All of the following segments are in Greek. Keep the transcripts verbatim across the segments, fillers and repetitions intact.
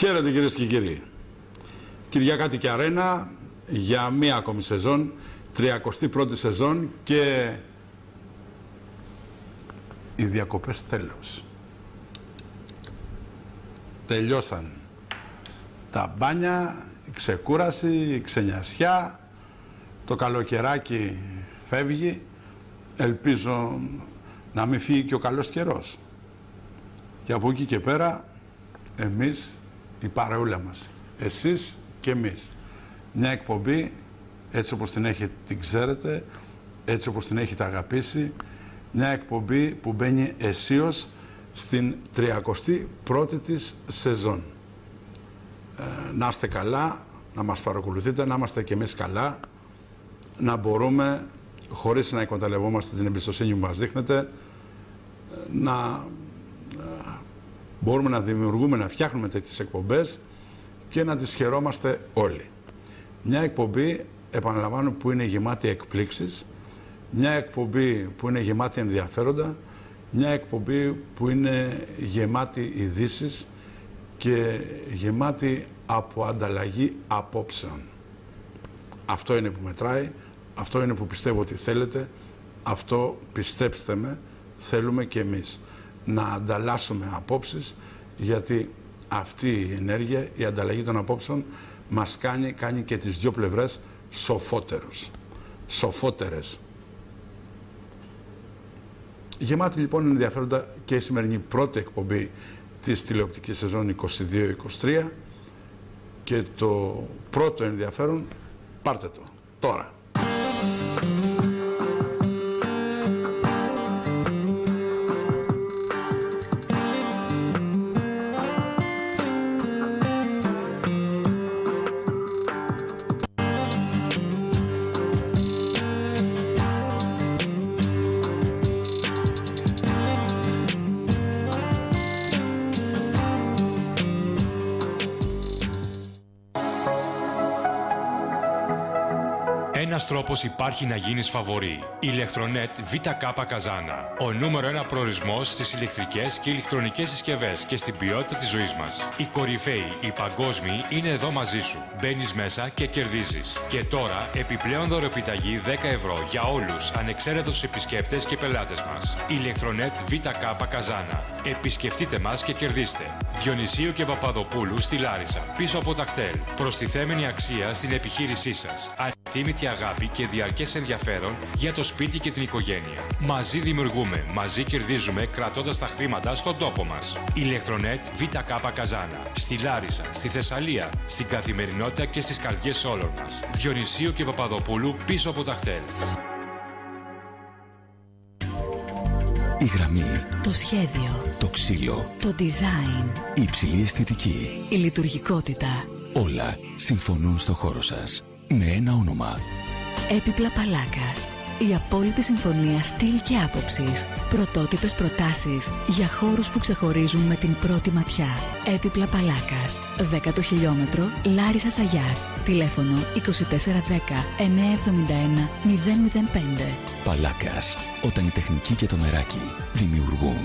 Χαίρετε κυρίες και κύριοι. Κυριακάτη και Αρένα για μία ακόμη σεζόν, τριακοστή πρώτη σεζόν και οι διακοπές τέλος. Τελειώσαν τα μπάνια, η ξεκούραση, η ξενιασιά, το καλοκαιράκι φεύγει. Ελπίζω να μην φύγει και ο καλός καιρός. Και από εκεί και πέρα, εμείς, η παρεούλα μας, εσείς και εμείς. Μια εκπομπή, έτσι όπως την έχετε, την ξέρετε, έτσι όπως την έχετε αγαπήσει, μια εκπομπή που μπαίνει αισίως στην τριακοστή πρώτη της σεζόν. Ε, να είστε καλά, να μας παρακολουθείτε, να είμαστε και εμείς καλά, να μπορούμε, χωρίς να εκμεταλλευόμαστε την εμπιστοσύνη που μας δείχνετε, να ε, μπορούμε να δημιουργούμε, να φτιάχνουμε τέτοιες εκπομπές και να τις χαιρόμαστε όλοι. Μια εκπομπή, επαναλαμβάνω, που είναι γεμάτη εκπλήξεις, μια εκπομπή που είναι γεμάτη ενδιαφέροντα, μια εκπομπή που είναι γεμάτη ειδήσεις και γεμάτη από ανταλλαγή απόψεων. Αυτό είναι που μετράει, αυτό είναι που πιστεύω ότι θέλετε, αυτό, πιστέψτε με, θέλουμε και εμείς. Να ανταλλάσσουμε απόψεις, γιατί αυτή η ενέργεια, η ανταλλαγή των απόψεων μας κάνει, κάνει και τις δύο πλευρές σοφότερους, σοφότερες. Γεμάτη λοιπόν ενδιαφέροντα και η σημερινή πρώτη εκπομπή της τηλεοπτικής σεζόν είκοσι δύο είκοσι τρία και το πρώτο ενδιαφέρον, πάρτε το τώρα. Ένας τρόπος υπάρχει να γίνεις φαβορί. Ηλεκτρονέτ Β Κ Καζάνα. Ο νούμερο ένα προορισμός στις ηλεκτρικές και ηλεκτρονικές συσκευές και στην ποιότητα της ζωής μας. Οι κορυφαίοι, οι παγκόσμιοι είναι εδώ μαζί σου. Μπαίνεις μέσα και κερδίζεις. Και τώρα επιπλέον δωρεοπιταγή δέκα ευρώ για όλους, ανεξαίρετα τους επισκέπτες και πελάτες μας. Ηλεκτρονέτ Β Κ Καζάνα. Επισκεφτείτε μας και κερδίστε. Διονυσίου και Παπαδοπούλου στη Λάρισα, πίσω από τα κτέλ. Προστιθέμενη αξία στην επιχείρησή σας. Ανεκτήμητη αγάπη και διαρκές ενδιαφέρον για το σπίτι και την οικογένεια. Μαζί δημιουργούμε, μαζί κερδίζουμε, κρατώντας τα χρήματα στον τόπο μας. Ηλεκτρονέτ Β Κ Καζάνα. Στη Λάρισα, στη Θεσσαλία, στην καθημερινότητα και στις καρδιές όλων μας. Διονυσίου και Παπαδοπούλου, πίσω από τα κτέλ. Η γραμμή, το σχέδιο, το ξύλο, το design, η υψηλή αισθητική, η λειτουργικότητα. Όλα συμφωνούν στο χώρο σας με ένα όνομα. Έπιπλα Παλάκας. Η απόλυτη συμφωνία στυλ και άποψης. Πρωτότυπες προτάσεις για χώρους που ξεχωρίζουν με την πρώτη ματιά. Έπιπλα Παλάκας. δέκατο χιλιόμετρο Λάρισσας Αγιάς. Τηλέφωνο είκοσι τέσσερα δέκα εννιακόσια εβδομήντα ένα μηδέν μηδέν πέντε. Παλάκας. Όταν η τεχνική και το νεράκι δημιουργούν.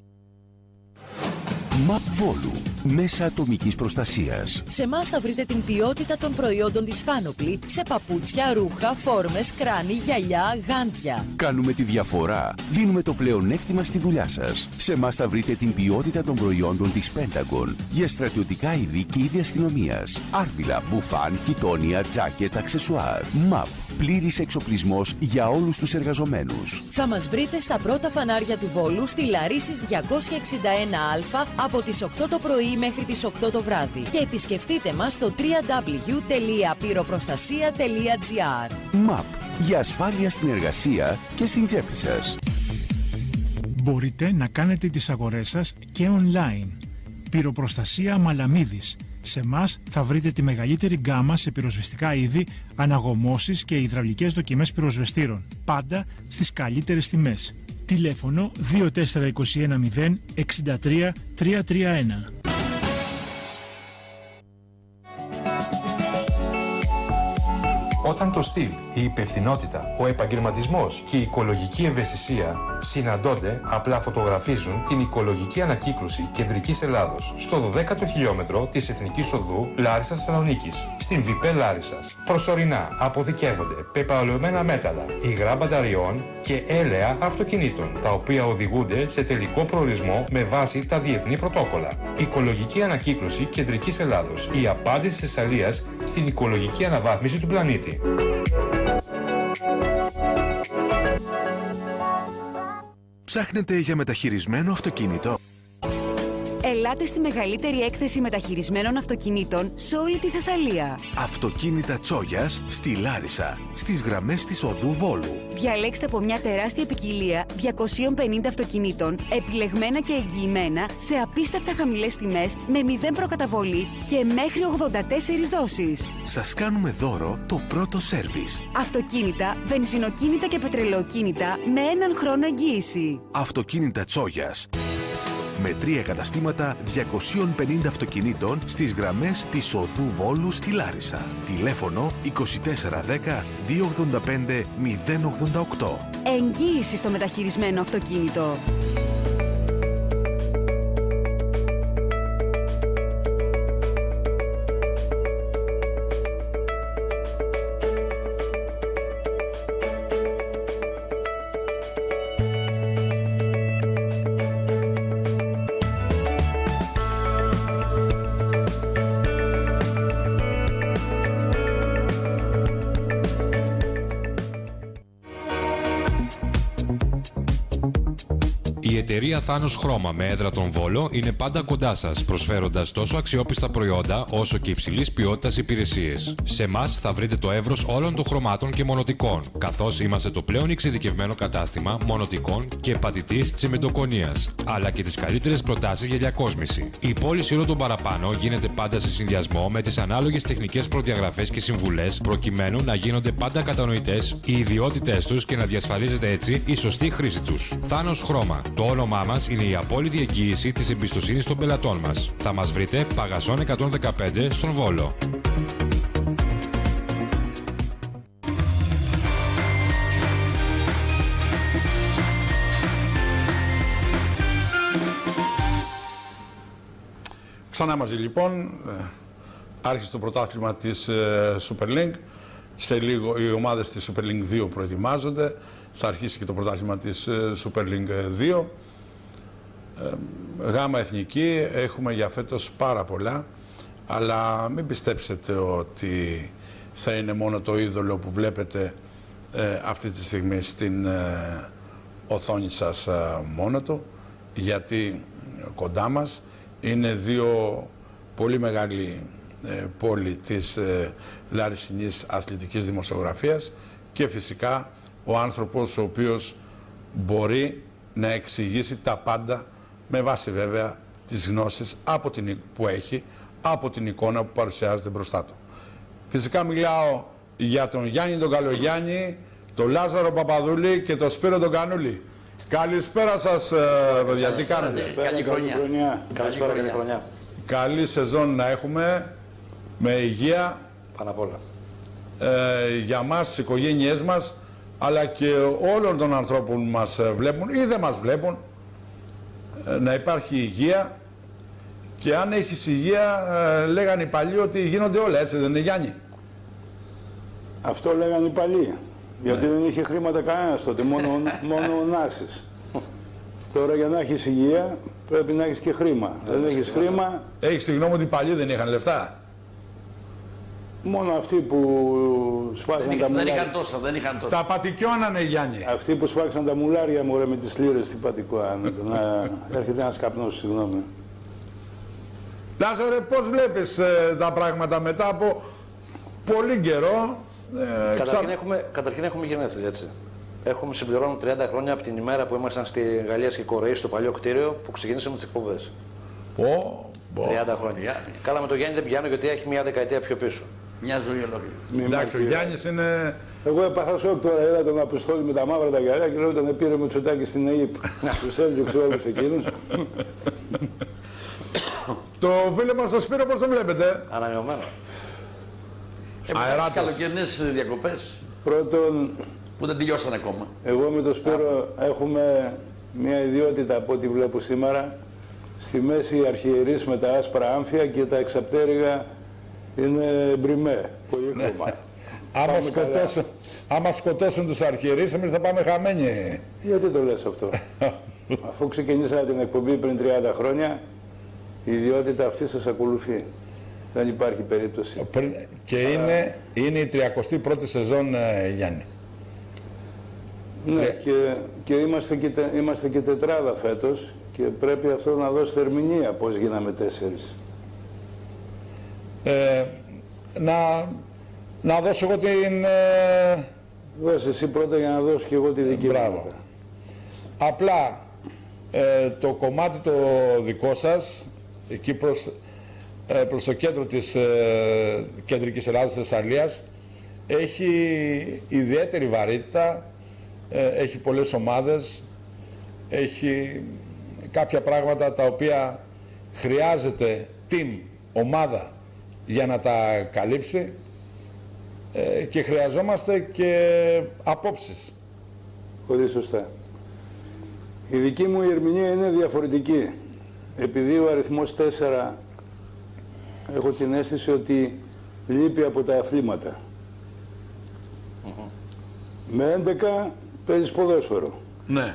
ΜΑΠ Βόλου. Μέσα ατομικής προστασίας. Σε εμάς θα βρείτε την ποιότητα των προϊόντων της Πάνοπλη σε παπούτσια, ρούχα, φόρμες, κράνη, γυαλιά, γάντια. Κάνουμε τη διαφορά. Δίνουμε το πλεονέκτημα στη δουλειά σας. Σε εμάς θα βρείτε την ποιότητα των προϊόντων της Pentagon για στρατιωτικά είδη και είδη αστυνομίας. Άρδιλα, μπουφάν, χιτόνια, τζάκετ, αξεσουάρ. ΜΑΠ. Πλήρης εξοπλισμός για όλους τους εργαζομένους. Θα μας βρείτε στα πρώτα φανάρια του Βόλου στη Λαρίσης διακόσια εξήντα ένα Α από τις οκτώ το πρωί μέχρι τις οκτώ το βράδυ. Και επισκεφτείτε μας στο double-u double-u double-u τελεία πυροπροστασία τελεία τζι άρ. ΜΑΠ. Για ασφάλεια στην εργασία και στην τσέπη σας. Μπορείτε να κάνετε τις αγορές σας και online. Πυροπροστασία Μαλαμίδης. Σε εμάς θα βρείτε τη μεγαλύτερη γκάμα σε πυροσβεστικά είδη, αναγωμώσεις και υδραυλικές δοκιμές πυροσβεστήρων. Πάντα στις καλύτερες τιμές. Τηλέφωνο δύο τέσσερα δύο ένα μηδέν έξι τρία τρία τρία ένα. Όταν το στυλ, η υπευθυνότητα, ο επαγγελματισμός και η οικολογική ευαισθησία συναντώνται, απλά φωτογραφίζουν την οικολογική ανακύκλωση κεντρικής Ελλάδος στο δωδέκατο χιλιόμετρο της Εθνικής Οδού Λάρισσας Θεσσαλονίκης, στην ΒΙΠΕ Λάρισσας. Προσωρινά αποθηκεύονται πεπαλαιωμένα μέταλλα, υγρά μπαταριών και έλαια αυτοκινήτων, τα οποία οδηγούνται σε τελικό προορισμό με βάση τα διεθνή πρωτόκολλα. Οικολογική ανακύκλωση κεντρικής Ελλάδος. Η απάντηση της Θεσσαλίας στην οικολογική αναβάθμιση του πλανήτη. Ψάχνετε για μεταχειρισμένο αυτοκίνητο? Ελάτε στη μεγαλύτερη έκθεση μεταχειρισμένων αυτοκινήτων σε όλη τη Θεσσαλία. Αυτοκίνητα Τσόγιας στη Λάρισα, στις γραμμές της οδού Βόλου. Διαλέξτε από μια τεράστια ποικιλία διακόσιων πενήντα αυτοκινήτων, επιλεγμένα και εγγυημένα, σε απίστευτα χαμηλές τιμές, με μηδέν προκαταβολή και μέχρι ογδόντα τέσσερις δόσεις. Σας κάνουμε δώρο το πρώτο σέρβις. Αυτοκίνητα, βενζινοκίνητα και πετρελαιοκίνητα με έναν χρόνο εγγύηση. Αυτοκίνητα Τσόγιας. Με τρία καταστήματα διακόσιων πενήντα αυτοκινήτων στις γραμμές της οδού Βόλου στη Λάρισα. Τηλέφωνο είκοσι τέσσερα δέκα διακόσια ογδόντα πέντε μηδέν ογδόντα οκτώ. Εγγύηση στο μεταχειρισμένο αυτοκίνητο. Η εταιρεία Θάνος Χρώμα με έδρα τον Βόλο είναι πάντα κοντά σας, προσφέροντας τόσο αξιόπιστα προϊόντα όσο και υψηλής ποιότητας υπηρεσίες. Σε εμάς θα βρείτε το εύρος όλων των χρωμάτων και μονοτικών, καθώς είμαστε το πλέον εξειδικευμένο κατάστημα μονοτικών και πατητής τσιμεντοκονίας, αλλά και τις καλύτερες προτάσεις για διακόσμηση. Η πώληση όλων των παραπάνω γίνεται πάντα σε συνδυασμό με τις ανάλογες τεχνικές προδιαγραφές και συμβουλές, προκειμένου να γίνονται πάντα κατανοητές οι ιδιότητές τους και να διασφαλίζεται έτσι η σωστή χρήση τους. Θάνος Χρώμα. Το όνομά μας είναι η απόλυτη εγγύηση της εμπιστοσύνης των πελατών μας. Θα μας βρείτε Παγασών εκατόν δεκαπέντε στον Βόλο. Ξανά μαζί λοιπόν, άρχισε το πρωτάθλημα της Super League. Σε λίγο οι ομάδες της Super League δύο προετοιμάζονται. Θα αρχίσει και το πρωτάθλημα της Super League δύο. Γάμα εθνική έχουμε για φέτος πάρα πολλά, αλλά μην πιστέψετε ότι θα είναι μόνο το είδωλο που βλέπετε ε, αυτή τη στιγμή στην ε, οθόνη σας ε, μόνο του, γιατί κοντά μας είναι δύο πολύ μεγάλοι ε, πόλοι της ε, λαρισινής αθλητικής δημοσιογραφίας και φυσικά ο άνθρωπος ο οποίος μπορεί να εξηγήσει τα πάντα με βάση βέβαια τις γνώσεις από την, που έχει, από την εικόνα που παρουσιάζεται μπροστά του. Φυσικά μιλάω για τον Γιάννη τον Καλογιάννη, τον Λάζαρο Παπαδούλη και τον Σπύρο τον Κανούλη. Καλησπέρα σας, παιδιά, τι κάνετε? Καλή χρονιά. Καλησπέρα, καλή χρονιά. Καλή σεζόν να έχουμε, με υγεία. Πάνω απ' όλα. Ε, για μας, τις οικογένειές μας, αλλά και όλων των ανθρώπων που μας βλέπουν ή δεν μας βλέπουν, να υπάρχει υγεία. Και αν έχεις υγεία, λέγανε οι παλιοί ότι γίνονται όλα, έτσι δεν είναι, Γιάννη? Αυτό λέγανε οι παλιοί, γιατί ναι. δεν είχε χρήματα κανένας τότε, μόνο, μόνο ο Νάσης. Τώρα για να έχεις υγεία πρέπει να έχεις και χρήμα. Δεν έχεις χρήμα... Έχεις τη γνώμη ότι οι παλιοί δεν είχαν λεφτά? Μόνο αυτοί που σφάξαν δεν τα δεν μουλάρια. είχαν τόσα, δεν είχαν τόσα. Τα πατικιώνανε, Γιάννη. Αυτοί που σφάξαν τα μουλάρια μου με τις λίρες στην πατικιώνανε. Να έρχεται ένας καπνός, συγγνώμη. Λάζαρε, πώς βλέπεις ε, τα πράγματα μετά από πολύ καιρό? Ε, καταρχήν, ξα... έχουμε, καταρχήν έχουμε γενέθλια, έτσι. Έχουμε συμπληρώνει τριάντα χρόνια από την ημέρα που ήμασταν στη Γαλλία και Κορέη, στο παλιό κτίριο, που ξεκινήσαμε τις εκπομπές. Πω, πω. τριάντα χρόνια. Καλά, με το Γιάννη δεν πηγαίνω γιατί έχει μια δεκαετία πιο πίσω. Μια ζωή ολόκληρη. Εντάξει, ο Γιάννης είναι... Εγώ έπαθα σοκ τώρα, είδα τον Αποστόλη με τα μαύρα τα γυαλιά και λέω τον πήρε με τσοτάκι στην ΑΕΠ. Τους έδιωξε όλους εκείνους. Το φίλο μας το Σπύρο πώς το βλέπετε? Ανανεωμένο. Αεράτος. Καλοκαιρινές διακοπές. Πρώτον, που δεν τελειώσαν ακόμα. Εγώ με τον Σπύρο έχουμε μια ιδιότητα από ό,τι βλέπω σήμερα. Στη μέση οι αρχιερείς με τα άσπρα άμφια και τα εξαπτέρυγα είναι μπριμέ, πολύχρωμα. Άμα σκοτώσουν, άμα σκοτώσουν τους αρχιερείς, εμείς θα πάμε χαμένοι. Γιατί το λες αυτό? Αφού ξεκινήσατε την εκπομπή πριν τριάντα χρόνια, η ιδιότητα αυτή σας ακολουθεί. Δεν υπάρχει περίπτωση. Πριν, και Α, είναι, είναι η τριακοστή πρώτη σεζόν, ε, Γιάννη. Ναι, Τρια... και, και, είμαστε και τε, είμαστε και τετράδα φέτος και πρέπει αυτό να δώσει ερμηνεία πώς γίναμε τέσσερις. Ε, να, να δώσω εγώ την... Ε... Δώσε εσύ πρώτα για να δώσω και εγώ τη δική μου. Μπράβο. Απλά ε, το κομμάτι το δικό σας, εκεί προς, ε, προς το κέντρο της ε, κεντρικής Ελλάδας, Θεσσαλίας, έχει ιδιαίτερη βαρύτητα, ε, έχει πολλές ομάδες, έχει κάποια πράγματα τα οποία χρειάζεται team, ομάδα, για να τα καλύψει, ε, και χρειαζόμαστε και απόψεις. Πολύ σωστά. Η δική μου ερμηνεία είναι διαφορετική. Επειδή ο αριθμός τέσσερα έχω την αίσθηση ότι λείπει από τα αθλήματα. Uh-huh. Με έντεκα παίζεις ποδόσφαιρο. Ναι.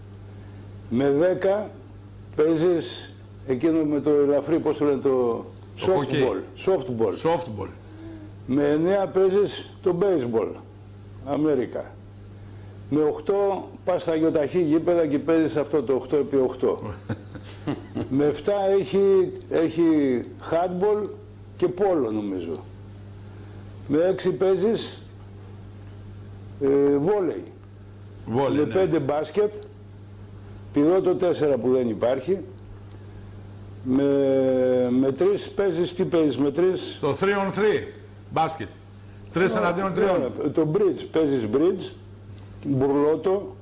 Με δέκα παίζεις εκείνο με το ελαφρύ, πώς το λένε, το softball. Softball. Softball. Με εννέα παίζεις το baseball. Αμέρικα. Με οκτώ πας στα γιοταχή γήπεδα και παίζεις αυτό το οκτώ επί οκτώ. Με επτά έχει, έχει handball και πόλο νομίζω. Με έξι παίζεις ε, βόλεϊ. Βόλεϊ, με ναι. πέντε μπάσκετ. Πηδώ τέσσερα που δεν υπάρχει. Με, με τρεις παίζεις, τι παίζεις με τρεις? Το three on three μπάσκετ. Τρεις εναντίον τριών. Το bridge, παίζεις bridge. Μπουρλότο.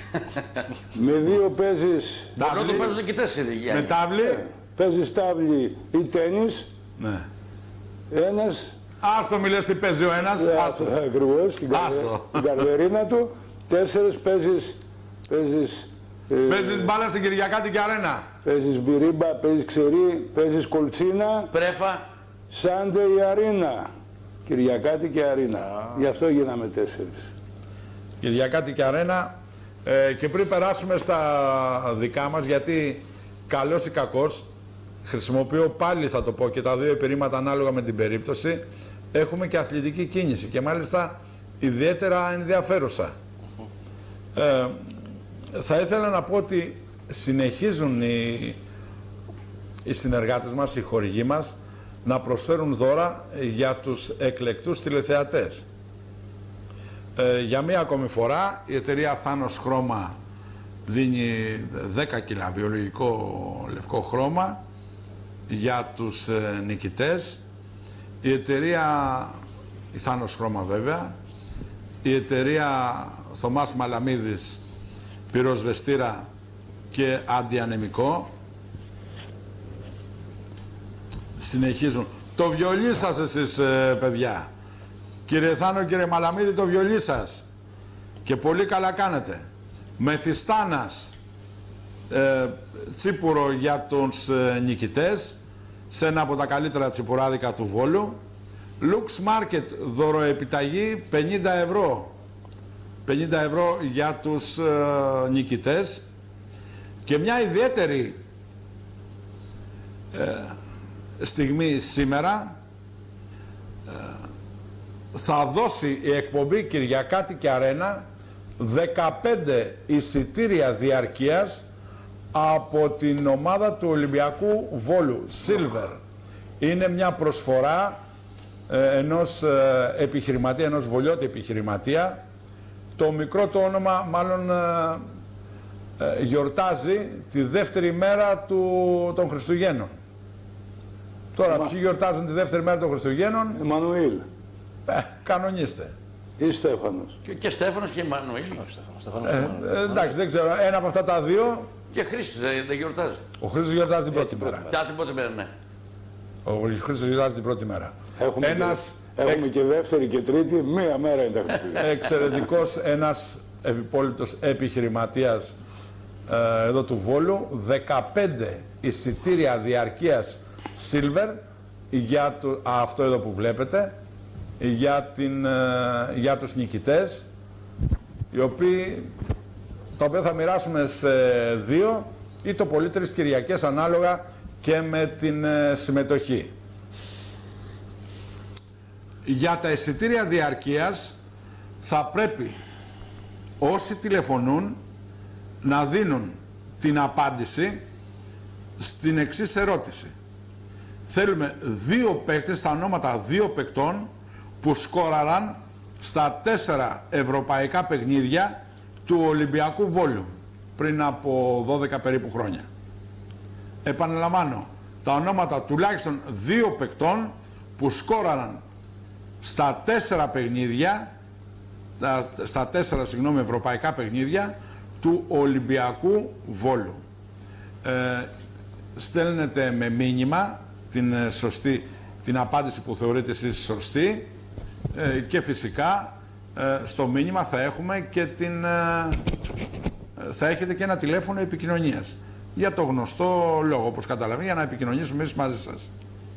Με δύο παίζεις... Μπουρλότο παίζουν και τέσσερις. Με τάβλη. Ε, παίζεις τάβλη ή τένις. Ναι. Ένας... Άστο μη λες τι παίζει ο ένας. Ε, Άστο. Ακριβώς, στην, την καρδερίνα του. Τέσσερις παίζεις... Παίζεις, ε, παίζεις μπάλα στην Κυριακάτικη Αρένα. Παίζεις μπυρίμπα, παίζεις ξερί, παίζεις κολτσίνα. Πρέφα. Sunday Αρίνα. Κυριακάτικη Αρίνα. Ah. Γι' αυτό γίναμε τέσσερις. Κυριακάτικη Αρένα. Ε, και πριν περάσουμε στα δικά μας, γιατί καλός ή κακός, χρησιμοποιώ πάλι, θα το πω, και τα δύο επιρρήματα ανάλογα με την περίπτωση, έχουμε και αθλητική κίνηση και μάλιστα ιδιαίτερα ενδιαφέρουσα. Ε, θα ήθελα να πω ότι συνεχίζουν οι, οι συνεργάτες μας, οι χορηγοί μας, να προσφέρουν δώρα για τους εκλεκτούς τηλεθεατές. Ε, για μία ακόμη φορά η εταιρεία Θάνος Χρώμα δίνει δέκα κιλά βιολογικό λευκό χρώμα για τους ε, νικητές. Η εταιρεία, η Θάνος Χρώμα βέβαια, η εταιρεία Θωμάς Μαλαμίδης, πυροσβεστήρα και αντιανεμικό, συνεχίζουν. Το βιολί σας εσείς ε, παιδιά. Κύριε Θάνο, κύριε Μαλαμίδη, το βιολί σας. Και πολύ καλά κάνετε. Μεθιστάνας, ε, τσίπουρο για τους ε, νικητές, σε ένα από τα καλύτερα τσιπουράδικα του Βόλου. Lux Market, δωροεπιταγή πενήντα ευρώ. πενήντα ευρώ για τους ε, νικητές. Και μια ιδιαίτερη ε, στιγμή σήμερα, ε, θα δώσει η εκπομπή Κυριακάτικη Αρένα δεκαπέντε εισιτήρια διαρκείας από την ομάδα του Ολυμπιακού Βόλου, Silver. Είναι μια προσφορά ε, ενός ε, επιχειρηματία, ενός βολιώτη επιχειρηματία. Το μικρό το όνομα μάλλον ε, ε, γιορτάζει τη δεύτερη μέρα του, των Χριστουγέννων. Τώρα, Μα... ποιοι γιορτάζουν τη δεύτερη μέρα των Χριστουγέννων? Εμμανουήλ. Ε, κανονίστε. Ή Στέφανος. Και, και Στέφανος και Εμμανουήλ. Ε, ε, εντάξει, δεν ξέρω. Ένα από αυτά τα δύο. Και Χρήστος δεν δε γιορτάζει. Ο Χρήστος γιορτάζει την πρώτη μέρα. Ποια την πρώτη μέρα, ναι. Ο Χρήστος γιορτάζει την πρώτη μέρα. Έχουμε Ένας Έχουμε Εξ... και δεύτερη και τρίτη, μία μέρα είναι τα Χριστούγεννα. Εξαιρετικός ένας επιπόλυτος επιχειρηματίας ε, εδώ του Βόλου, δεκαπέντε εισιτήρια διαρκείας Silver για το, αυτό εδώ που βλέπετε, για, την, ε, για τους νικητές, οι οποίοι, τα οποία θα μοιράσουμε σε δύο ή το πολύ τρεις Κυριακές ανάλογα και με την ε, συμμετοχή. Για τα εισιτήρια διαρκείας θα πρέπει όσοι τηλεφωνούν να δίνουν την απάντηση στην εξής ερώτηση. Θέλουμε δύο παίκτες, τα ονόματα δύο παικτών που σκόραραν στα τέσσερα ευρωπαϊκά παιχνίδια του Ολυμπιακού Βόλου πριν από δώδεκα περίπου χρόνια. Επαναλαμβάνω, τα ονόματα τουλάχιστον δύο παικτών που σκόραραν στα τέσσερα παιχνίδια, στα τέσσερα συγγνώμη, ευρωπαϊκά παιχνίδια του Ολυμπιακού Βόλου. Ε, στέλνετε με μήνυμα την σωστή, την απάντηση που θεωρείτε εσείς σωστή ε, και φυσικά ε, στο μήνυμα θα έχουμε και την, ε, θα έχετε και ένα τηλέφωνο επικοινωνίας για το γνωστό λόγο, όπως καταλαβαίνετε, για να επικοινωνήσουμε εμείς μαζί σας.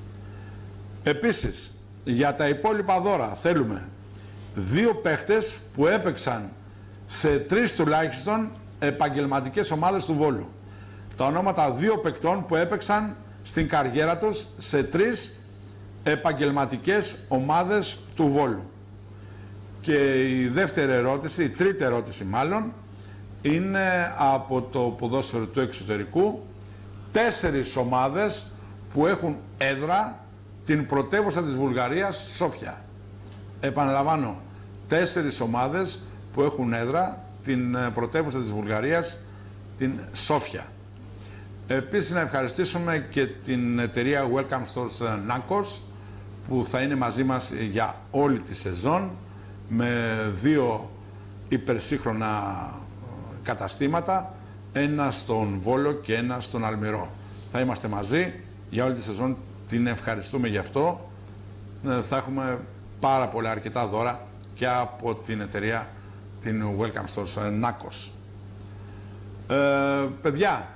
Επίσης, για τα υπόλοιπα δώρα θέλουμε δύο παίχτες που έπαιξαν σε τρεις τουλάχιστον επαγγελματικές ομάδες του Βόλου. Τα ονόματα δύο παικτών που έπαιξαν στην καριέρα τους σε τρεις επαγγελματικές ομάδες του Βόλου. Και η δεύτερη ερώτηση, η τρίτη ερώτηση μάλλον, είναι από το ποδόσφαιρο του εξωτερικού, τέσσερις ομάδες που έχουν έδρα την πρωτεύουσα της Βουλγαρίας, Σόφια. Επαναλαμβάνω, τέσσερις ομάδες που έχουν έδρα την πρωτεύουσα της Βουλγαρίας, την Σόφια. Επίσης να ευχαριστήσουμε και την εταιρεία Welcome Stores Nankos που θα είναι μαζί μας για όλη τη σεζόν με δύο υπερσύγχρονα καταστήματα, ένα στον Βόλο και ένα στον Αλμυρό. Θα είμαστε μαζί για όλη τη σεζόν, την ευχαριστούμε γι' αυτό. Θα έχουμε πάρα πολλά αρκετά δώρα και από την εταιρεία την Welcome Stores Nankos. Ε, παιδιά,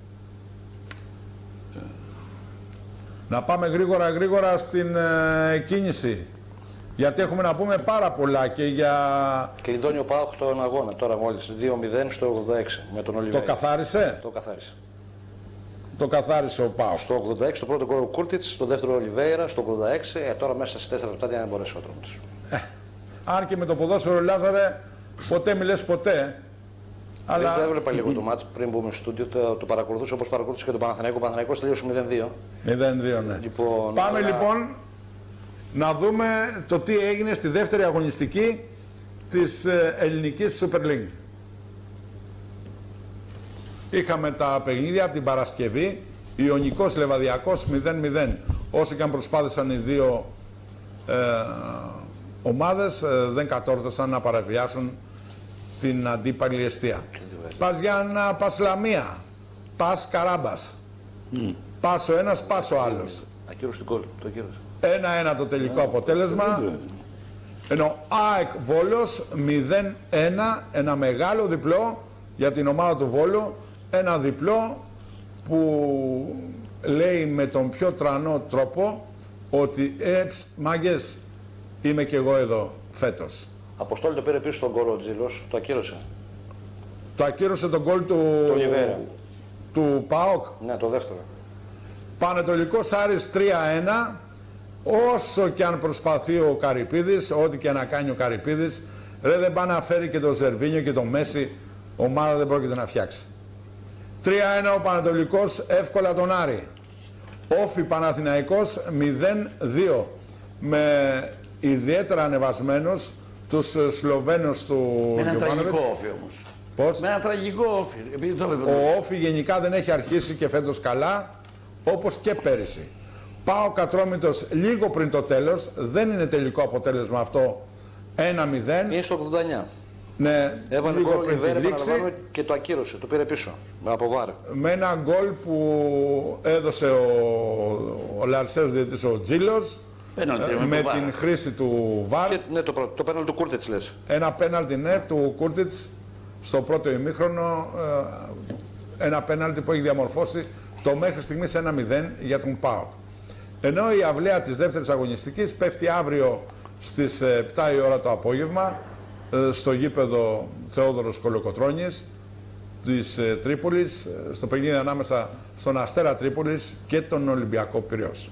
να πάμε γρήγορα γρήγορα στην ε, κίνηση, γιατί έχουμε να πούμε πάρα πολλά και για... Κλειδώνει ο ΠΑΟΚ τον αγώνα τώρα μόλις, δύο μηδέν στο ογδόντα έξι με τον Ολιβέρα. Το καθάρισε? Το καθάρισε. Το καθάρισε ο ΠΑΟΚ. Στο ογδόντα έξι το πρώτο γκολ ο Κούρτιτς, στο δεύτερο ο Ολιβέρα, στο ογδόντα έξι, ε, τώρα μέσα στις τέσσερα λεπτά δεν μπορέσει ο τρόμος. Ε, αν και με το ποδόσφαιρο, Λάζαρε, ποτέ μιλές ποτέ. Αλλά... Δεν το έβλεπα λίγο το μάτς πριν μπούμε στο στούντιο, το, το παρακολουθούσα όπως παρακολούθησε και το Παναθηναϊκό. Ο Παναθηναϊκός τελείωσε μηδέν δύο. μηδέν δύο, ναι. Λοιπόν, πάμε αλλά... λοιπόν να δούμε το τι έγινε στη δεύτερη αγωνιστική της ελληνικής Super League. Είχαμε τα παιχνίδια από την Παρασκευή, Ιωνικός Λεβαδιακός μηδέν μηδέν. Όσο και αν προσπάθησαν οι δύο ε, ομάδες, ε, δεν κατόρθωσαν να παραβιάσουν την αντίπαλη εστία. Πας Γιάννα, πας Λαμία, πας Καράμπας. Mm. Πας ο ένας, πας ο άλλος. Ακύρωσε την κόλλη, το ακύρωσε. ένα-ένα το τελικό αποτέλεσμα. Ενώ ΑΕΚ Βόλος μηδέν ένα, ένα μεγάλο διπλό για την ομάδα του Βόλου. Ένα διπλό που λέει με τον πιο τρανό τρόπο ότι ε, μάγκες, είμαι και εγώ εδώ φέτος. Αποστόλη το πήρε πίσω στον γκολ ο Τζίλος, το ακύρωσε. Το ακύρωσε τον γκολ του, του, του ΠΑΟΚ. Ναι, το δεύτερο. Πανετολικός Άρης τρία ένα. Όσο και αν προσπαθεί ο Καρυπίδης, ό,τι και να κάνει ο Καρυπίδης, ρε, δεν πάει να φέρει και τον Ζερβίνιο και τον Μέση, ομάδα δεν πρόκειται να φτιάξει. τρία ένα ο Πανετολικός, εύκολα τον Άρη. Όφι Παναθηναϊκός μηδέν δύο, με ιδιαίτερα ανεβασμένος τους Σλοβαίνους του Με ένα Γιωβάνοβιτς. τραγικό Όφι όμως. Πώς? Με ένα τραγικό Όφι. Επειδή το βλέπω. Ο Όφι γενικά δεν έχει αρχίσει και φέτος καλά, όπως και πέρυσι. Πάω Κατρόμητος λίγο πριν το τέλος, δεν είναι τελικό αποτέλεσμα αυτό, ένα μηδέν. Είναι στο ογδόντα εννιά. Ναι, έβαλε λίγο γκολ πριν τη λήξη. Και το ακύρωσε, το πήρε πίσω, από βάρ. Με ένα γκολ που έδωσε ο, ο Λαρσέος διαιτητής, ο Τζίλος, Πέναλτι, ε, με, με το την χρήση του βαρ. Και, ναι, το, το πέναλτι του Κούρτιτς λες. Ένα πέναλτι, ναι, του Κούρτιτς στο πρώτο ημίχρονο. Ε, ένα πέναλτι που έχει διαμορφώσει το μέχρι στιγμής ένα μηδέν για τον ΠΑΟΚ. Ενώ η αυλαία της δεύτερης αγωνιστικής πέφτει αύριο στις επτά η ώρα το απόγευμα στο γήπεδο Θεόδωρος Κολοκοτρώνης της Τρίπολης, στο παιχνίδι ανάμεσα στον Αστέρα Τρίπολης και τον Ολυμπιακό Πειραιώς.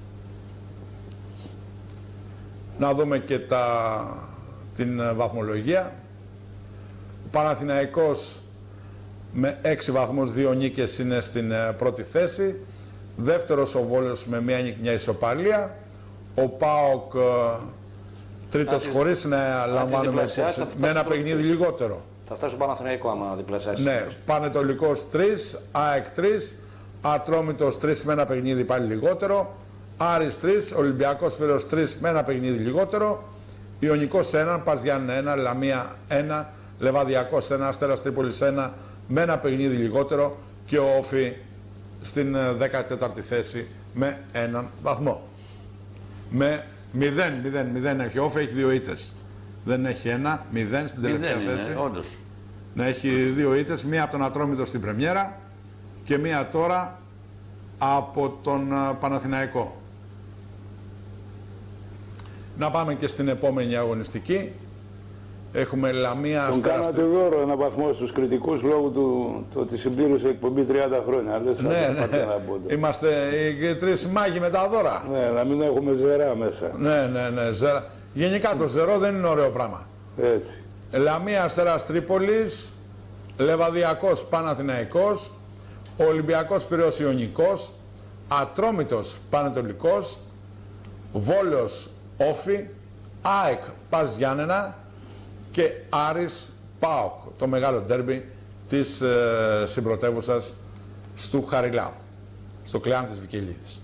Να δούμε και τα, την βαθμολογία. Ο Παναθηναϊκός με έξι βαθμούς, δύο νίκες είναι στην πρώτη θέση. Δεύτερος ο Βόλος με μία νίκη, μια ισοπαλία. Ο ΠΑΟΚ τρίτος χωρίς να λαμβάνουμε υπόψη, με ένα παιχνίδι λιγότερο. Θα φτάσει στον Παναθηναϊκό άμα διπλασιάσει. Ναι, Πανετολικός τρεις, ΑΕΚ τρεις, Ατρόμητος τρεις με ένα παιχνίδι πάλι λιγότερο, Άρης τρεις, Ολυμπιακός Πειραιώς τρεις με ένα παιχνίδι λιγότερο, Ιωνικός ένα, Πας Γιάννενα ένα, Λαμία ένα, Λεβαδιακός ένα, Αστέρας Τρίπολης ένα με ένα παιχνίδι λιγότερο και ο Όφη στην δέκατη θέση με έναν βαθμό. Με μηδέν, μηδέν, μηδέν έχει ο Όφη, έχει δύο ήττες. Δεν έχει ένα, μηδέν στην τελευταία μηδέν θέση. Είναι, όντως. Να έχει δύο ήττες, μία από τον Ατρόμητο στην Πρεμιέρα και μία τώρα από τον Παναθηναϊκό. Να πάμε και στην επόμενη αγωνιστική. Έχουμε Λαμία. Τον κάνατε δώρο ένα βαθμό στους κριτικούς λόγω του το ότι συμπλήρωσε εκπομπή τριάντα χρόνια. Λες, ναι, ναι. Είμαστε οι τρεις μάγοι με τα δώρα. Ναι, να μην έχουμε ζερά μέσα. Ναι, ναι, ναι. Ζερά. Γενικά το ζερό δεν είναι ωραίο πράγμα. Έτσι. Λαμία Αστέρας Τρίπολης, Λεβαδιακός Παναθηναϊκός, Ολυμπιακός Πειραιώς Ιωνικός, Ατρόμητος Πανετολικός, Βόλεος Όφη, ΑΕΚ Πας Γιάννενα και Άρης ΠΑΟΚ, το μεγάλο ντέρμπι της ε, συμπρωτεύουσας στου Χαριλάου, στο κλεάν της Βικελίδης.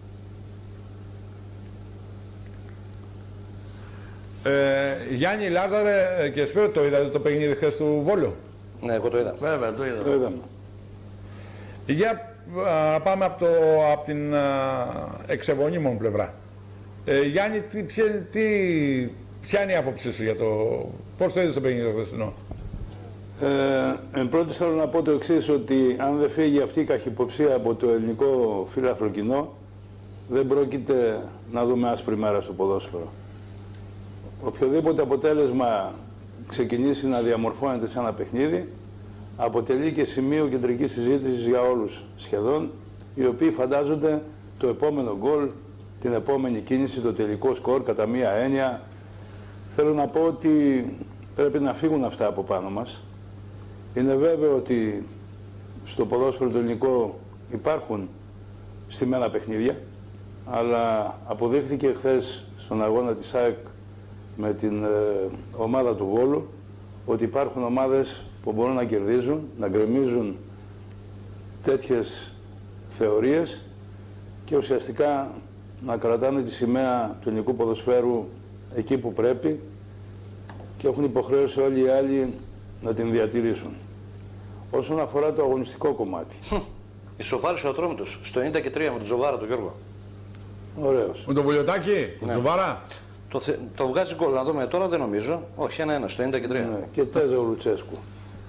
Ε, Γιάννη, Λάζαρε και Σπύρο, το είδατε το παιχνίδι χθες του Βόλου? Ναι, εγώ το είδα. Βέβαια, το είδα. Το είδαμε. Για να πάμε από, το, από την α, εξεβονίμων πλευρά. Ε, Γιάννη, τι, ποια, τι, ποια είναι η άποψή σου για το... Πώς το είδες το παιχνίδι το χθεσινό? Ε, εν πρώτη θέλω να πω το εξής, ότι αν δεν φύγει αυτή η καχυποψία από το ελληνικό φύλαθρο κοινό, δεν πρόκειται να δούμε άσπρη μέρα στο ποδόσφαιρο. Οποιοδήποτε αποτέλεσμα ξεκινήσει να διαμορφώνεται σε ένα παιχνίδι, αποτελεί και σημείο κεντρικής συζήτησης για όλους σχεδόν, οι οποίοι φαντάζονται το επόμενο γκολ, την επόμενη κίνηση, το τελικό σκορ, κατά μία έννοια. Θέλω να πω ότι πρέπει να φύγουν αυτά από πάνω μας. Είναι βέβαιο ότι στο ποδόσφαιρο το ελληνικό υπάρχουν στημένα παιχνίδια, αλλά αποδείχθηκε χθες στον αγώνα της ΑΕΚ με την ε, ομάδα του Βόλου ότι υπάρχουν ομάδες που μπορούν να κερδίζουν, να γκρεμίζουν τέτοιες θεωρίες και ουσιαστικά να κρατάνε τη σημαία του ελληνικού ποδοσφαίρου εκεί που πρέπει και έχουν υποχρέωση όλοι οι άλλοι να την διατηρήσουν. Όσον αφορά το αγωνιστικό κομμάτι. Ισοφάρισε ο Ατρόμητος στο ενενήντα και τρία με τον Τζοβάρα, τον Γιώργο. Ωραίος. Με τον Βουλιωτάκη, ναι. τον Τζοβάρα. Το, θε, το βγάζει γκολ, να δούμε τώρα, δεν νομίζω. Όχι, ένα-ένα στο ενενήντα και τρία. Ναι, και Τέζα ο Λουτσέσκου.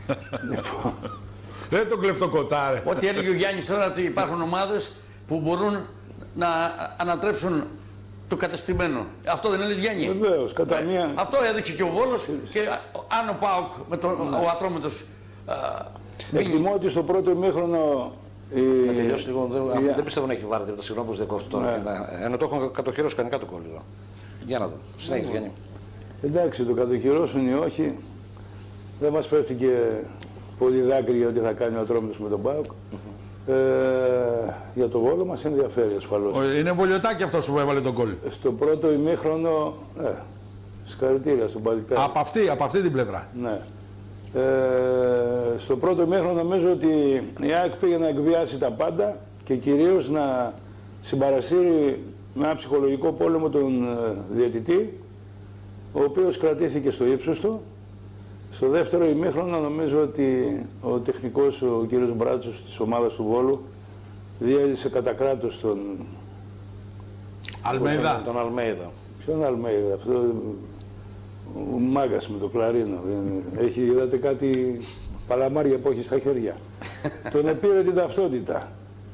Δεν τον κλεφτοκοτάρε. Ό,τι έλεγε ο Γιάννης τώρα, ότι υπάρχουν ομάδες που μπορούν να ανατρέψουν το κατεστημένο. Αυτό δεν έλεγε Γιάννη? Βεβαίως, κατά μία... Αυτό έδειξε και ο Βόλος και αν ο ΠΑΟΚ με τον ναι. ο Ατρόμητος... Εκτιμώ ότι στο πρώτο ημίχρονο... Η... Να τελειώσει λίγο, δεν, η... δεν πιστεύω να έχει βάλει τίποτα, συγγνώμη που δεν κόφτω τώρα. Ναι. Να... Ενώ το έχω κατοχυρώσει κανονικά το κόλλητο. Για να δω. Συνέχισε, Γιάννη. Εντάξει, το κατοχυρώσουν ή όχι, δεν μας πέφτει και πολύ δάκρυ για ό,τι θα κάνει ο Ατρόμητος με τον ΠΑΟΚ. Mm -hmm. ε, για το Βόλο μας ενδιαφέρει ασφαλώς. Είναι Βολιωτάκη αυτός που έβαλε τον γκολ. Στο πρώτο ημίχρονο, ε, συγχαρητήρια στον παλικάρι. Από αυτή, από αυτή την πλευρά. Ναι. Ε, στο πρώτο ημίχρονο νομίζω ότι η ΑΕΚ πήγε να εκβιάσει τα πάντα και κυρίως να συμπαρασύρει με ένα ψυχολογικό πόλεμο τον διαιτητή, ο οποίος κρατήθηκε στο ύψος του. Στο δεύτερο ημίχρονο νομίζω ότι ο τεχνικός, ο κύριος Μπράτσος της ομάδας του Βόλου, διέλυσε κατά κράτος τον Αλμέιδα. Τον Αλμέιδα. Ποιον Αλμέιδα, αυτό ο μάγκας με το κλαρίνο. Έχει, είδατε κάτι παλαμάρια που έχει στα χέρια. Τον επήρε την ταυτότητα.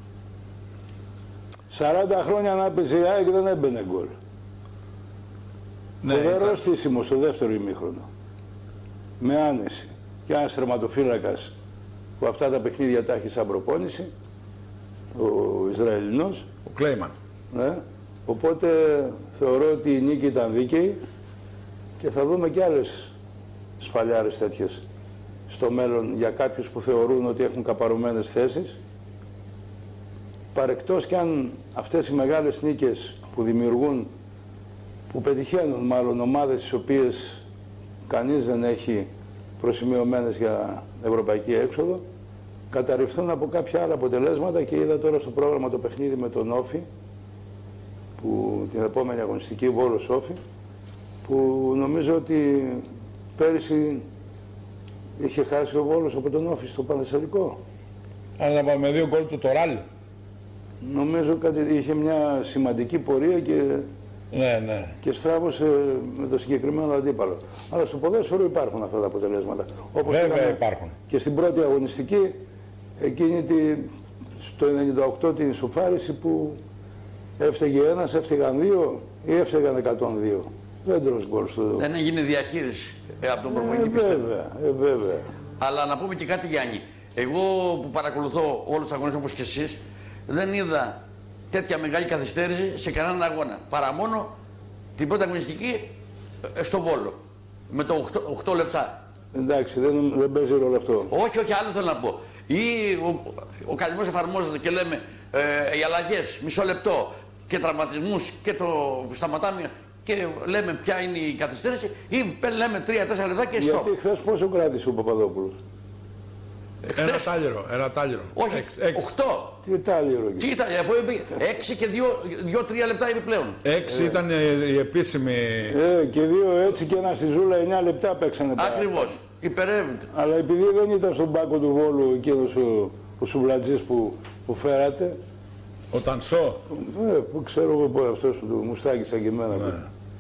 σαράντα χρόνια να παίζει η ΑΕΚ δεν έμπαινε γκολ. Ναι, Φοβερό ήταν... στήσιμο στο δεύτερο ημίχρονο. Με άνεση. Και ένας τερματοφύλακας που αυτά τα παιχνίδια τα έχει σαν προπόνηση, ο Ισραηλινός. Ο Κλέιμαν. Ναι. Οπότε θεωρώ ότι η νίκη ήταν δίκαιη και θα δούμε και άλλες σφαλιάρες τέτοιες στο μέλλον για κάποιους που θεωρούν ότι έχουν καπαρωμένες θέσεις. Παρεκτός κι αν αυτές οι μεγάλες νίκες που δημιουργούν, που πετυχαίνουν μάλλον ομάδες τις οποίες κανείς δεν έχει προσημειωμένες για ευρωπαϊκή έξοδο, καταρριφθούν από κάποια άλλα αποτελέσματα και είδα τώρα στο πρόγραμμα το παιχνίδι με τον Όφη, που την επόμενη αγωνιστική Βόλος Όφη, που νομίζω ότι πέρυσι είχε χάσει ο Βόλος από τον Όφη στο Πανθεσσαλικό. Αλλά με δύο γκολ του Τοράλ. Νομίζω ότι είχε μια σημαντική πορεία και, ναι, ναι. και στράβωσε με το συγκεκριμένο αντίπαλο. Αλλά στο ποδόσφαιρο υπάρχουν αυτά τα αποτελέσματα. Όπως βέβαια υπάρχουν. Και στην πρώτη αγωνιστική, εκείνη τη, στο ενενήντα οκτώ την ισοφάριση που έφταιγε ένας, έφταιγαν δύο ή έφταιγαν εκατόν δύο. Δεν τρως γκολ στο... Δεν έγινε διαχείριση ε, από τον προπονητή, ε, πιστεύω. Βέβαια, ε, βέβαια. Αλλά να πούμε και κάτι, Γιάννη. Εγώ που παρακολουθώ όλους τους αγώνες όπως και εσείς, δεν είδα τέτοια μεγάλη καθυστέρηση σε κανέναν αγώνα. Παρά μόνο την πρώτη αγωνιστική ε, στο Βόλο. Με το οκτώ λεπτά. Εντάξει, δεν, δεν παίζει ρόλο αυτό. Όχι, όχι, άλλο θέλω να πω. Ή ο, ο καλυμός εφαρμόζεται και λέμε ε, οι αλλαγές, μισό λεπτό και τραυματισμούς και το σταματάμε και λέμε ποια είναι η καθυστέρηση, ή λέμε τρία τέσσερα λεπτά και στop. Γιατί χθες πόσο κράτησε ο Παπαδόπουλος? Ένα τάλιρο, ένα τάλιρο. Όχι, έξι, έξι. οκτώ. Τι τάλιρο? Τι ήταν, αφού έξι και δύο τρία λεπτά επιπλέον. Έξι ε. ήταν η επίσημη. Ε, και δύο έτσι και ένα στη Ζούλα εννιά λεπτά παίξανε. Ακριβώς. Υπερεύεται. Αλλά επειδή δεν ήταν στον πάκο του Βόλου εκείνος ο, ο Σουβλατζής που, που φέρατε. Ο Τανσό. Ε, που ξέρω εγώ που αυτός του μουστάκι σαν και εμένα. Ναι.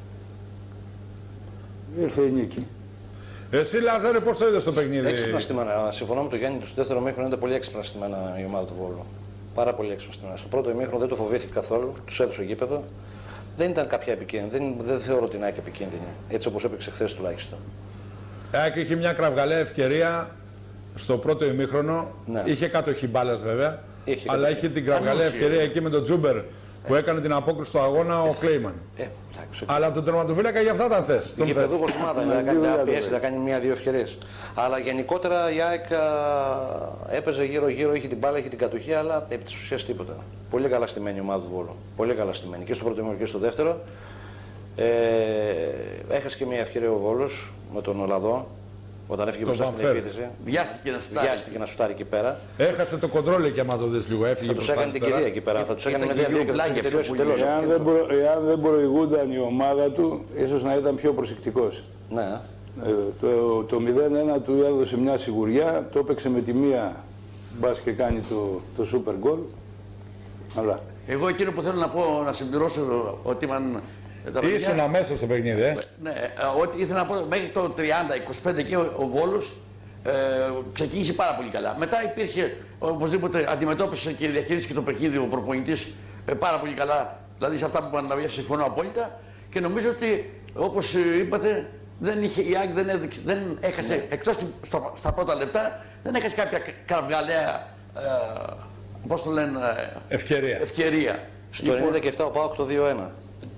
Ήρθε η νίκη. Εσύ, Λάζαρε, πώς το είδες το παιχνίδι? Έξυπνα στημένα. Συμφωνώ με τον Γιάννη, στο δεύτερο ημίχρονο ήταν πολύ έξυπνα στημένα η ομάδα του Βόλου. Πάρα πολύ έξυπνα στημένα. Στο πρώτο ημίχρονο δεν το φοβήθηκε καθόλου, του έδωσε γήπεδο. Δεν ήταν κάποια επικίνδυνη. Δεν, δεν θεωρώ την ΑΕΚ επικίνδυνη. Έτσι όπως έπαιξε χθες τουλάχιστον. Η ΑΕΚ είχε μια κραυγαλαία ευκαιρία στο πρώτο ημίχρονο. Ναι. Είχε κάτοχη μπάλας βέβαια. Είχε αλλά είχε την κραυγαλαία ευκαιρία εκεί με τον Τζούμπερ που έκανε την απόκριση στο αγώνα ο Κλέιμαν. Ε, αλλά τον τερματοφύλακα για αυτά ήταν θες. Η γηπεδούχος ομάδα να κάνει μια πιέση, να κάνει μία-δύο ευκαιρίες. Αλλά γενικότερα η ΑΕΚ έπαιζε γύρω-γύρω, είχε την μπάλα, είχε την κατοχή, αλλά επί της ουσίας τίποτα. Πολύ καλά στημένη η ομάδα του Βόλου. Πολύ καλά στημένη. Και στο πρώτο ημίχρονο και στο δεύτερο. Ε, έχασε και μία ευκαιρία ο Βόλος με τον Ολλανδό. Όταν έφυγε μπροστά στην επίθεση. Βιάστηκε να σουτάρει. Βιάστηκε να σουτάρει εκεί πέρα. Έχασε το κοντρόλ και άμα το δεις λίγο. Έφυγε θα τους έκανε την κυρία εκεί πέρα. Θα τους έκανε με δύο και θα τους τελειώσει τελώς. Εάν δεν, προ... δεν προηγούνταν η ομάδα του, ίσως να ήταν πιο προσεκτικός. Ναι. Ε, το, το μηδέν ένα του έδωσε μια σιγουριά, το έπαιξε με τη μία, μπας και κάνει το, το super goal. Αλλά... Εγώ εκείνο που θέλω να πω, να συμπληρώσω ότι имαν... Ήσουν αμέσως στο παιχνίδι, ε. Ναι, ότι ήθελα να πω μέχρι το τριάντα είκοσι πέντε και ο, ο Βόλος ε, ξεκίνησε πάρα πολύ καλά. Μετά υπήρχε οπωσδήποτε αντιμετώπισε και διαχείρισε το παιχνίδι ο προπονητής ε, πάρα πολύ καλά. Δηλαδή σε αυτά που είπαν να συμφωνώ απόλυτα και νομίζω ότι όπως είπατε δεν είχε, η ΑΕΚ δεν, έδειξε, δεν έχασε, ναι. εκτός στα, στα πρώτα λεπτά, δεν έχασε κάποια κραυγαλαία ε, πώς το λένε, ευκαιρία. ευκαιρία. Στο ενενήντα επτά ο ΠΑΟΚ το δύο ένα.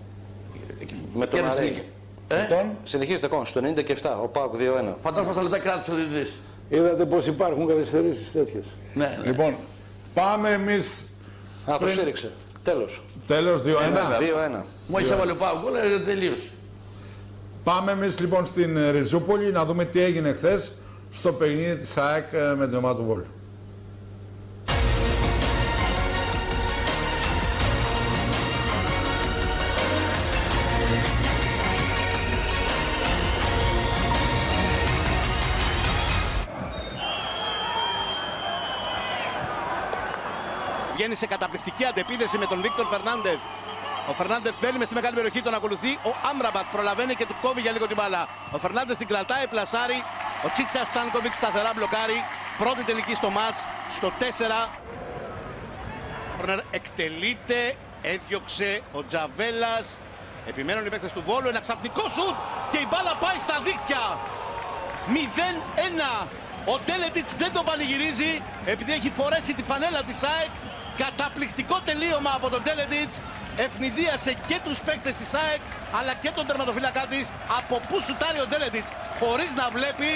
Με τον Αρέη. Ε? Συνεχίζεται ακόμα. Στο ενενήντα επτά ο ΠΑΟΚ δύο ένα. Φαντάζομαι πόσα λεπτά κράτησε ο διαιτητής. Είδατε πως υπάρχουν καθυστερήσεις τέτοιες. Ναι, ναι. Λοιπόν, πάμε εμείς. Α, το στήριξε. Τέλος. Τέλος δύο ένα. δύο ένα. Μόλις έβαλε ο ΠΑΟΚ, τελείωσε. Πάμε εμείς λοιπόν στην Ριζούπολη να δούμε τι έγινε χθες στο παιχνίδι της ΑΕΚ με την ομάδα του Βόλου. Βγαίνει σε καταπληκτική αντεπίθεση με τον Βίκτορ Φερνάντες. Ο Φερνάντες μπαίνει με στη μεγάλη περιοχή, τον ακολουθεί. Ο Άμραμπατ προλαβαίνει και του κόβει για λίγο την μπάλα. Ο Φερνάντες την κρατάει, πλασάρει. Ο Τσίτσα Στάνκοβιτ σταθερά μπλοκάρει. Πρώτη τελική στο μάτς, στο τέσσερα. Εκτελείται, έδιωξε ο Τζαβέλας. Επιμένουν οι παίκτες του Βόλου, ένα ξαφνικό σουτ και η μπάλα πάει στα δίχτυα. μηδέν ένα. Ο Ντέλετιτς δεν τον πανηγυρίζει επειδή έχει φορέσει τη φανέλα της ΑΕΚ. Καταπληκτικό τελείωμα από τον Ντέλετιτς. Ευνηδίασε και τους παίκτες της ΑΕΚ αλλά και τον τερματοφύλακά της. Από πού σουτάρει ο Ντέλετιτς χωρίς να βλέπει.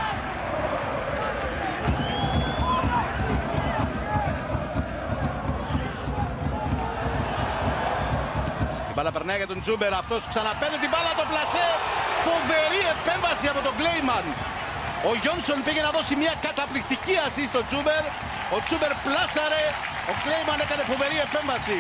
Η μπάλα περνάει για τον Τσούμπερ, αυτός ξαναπαίρνει την μπάλα, το πλασέ. Φοβερή επέμβαση από τον Κλέιμαν. Ο Γιόνσον πήγε να δώσει μια καταπληκτική ασίστ στο Τσούμπερ. Ο Τσούμπερ πλάσαρε, ο Κλέιμαν έκανε φοβερή επέμβαση.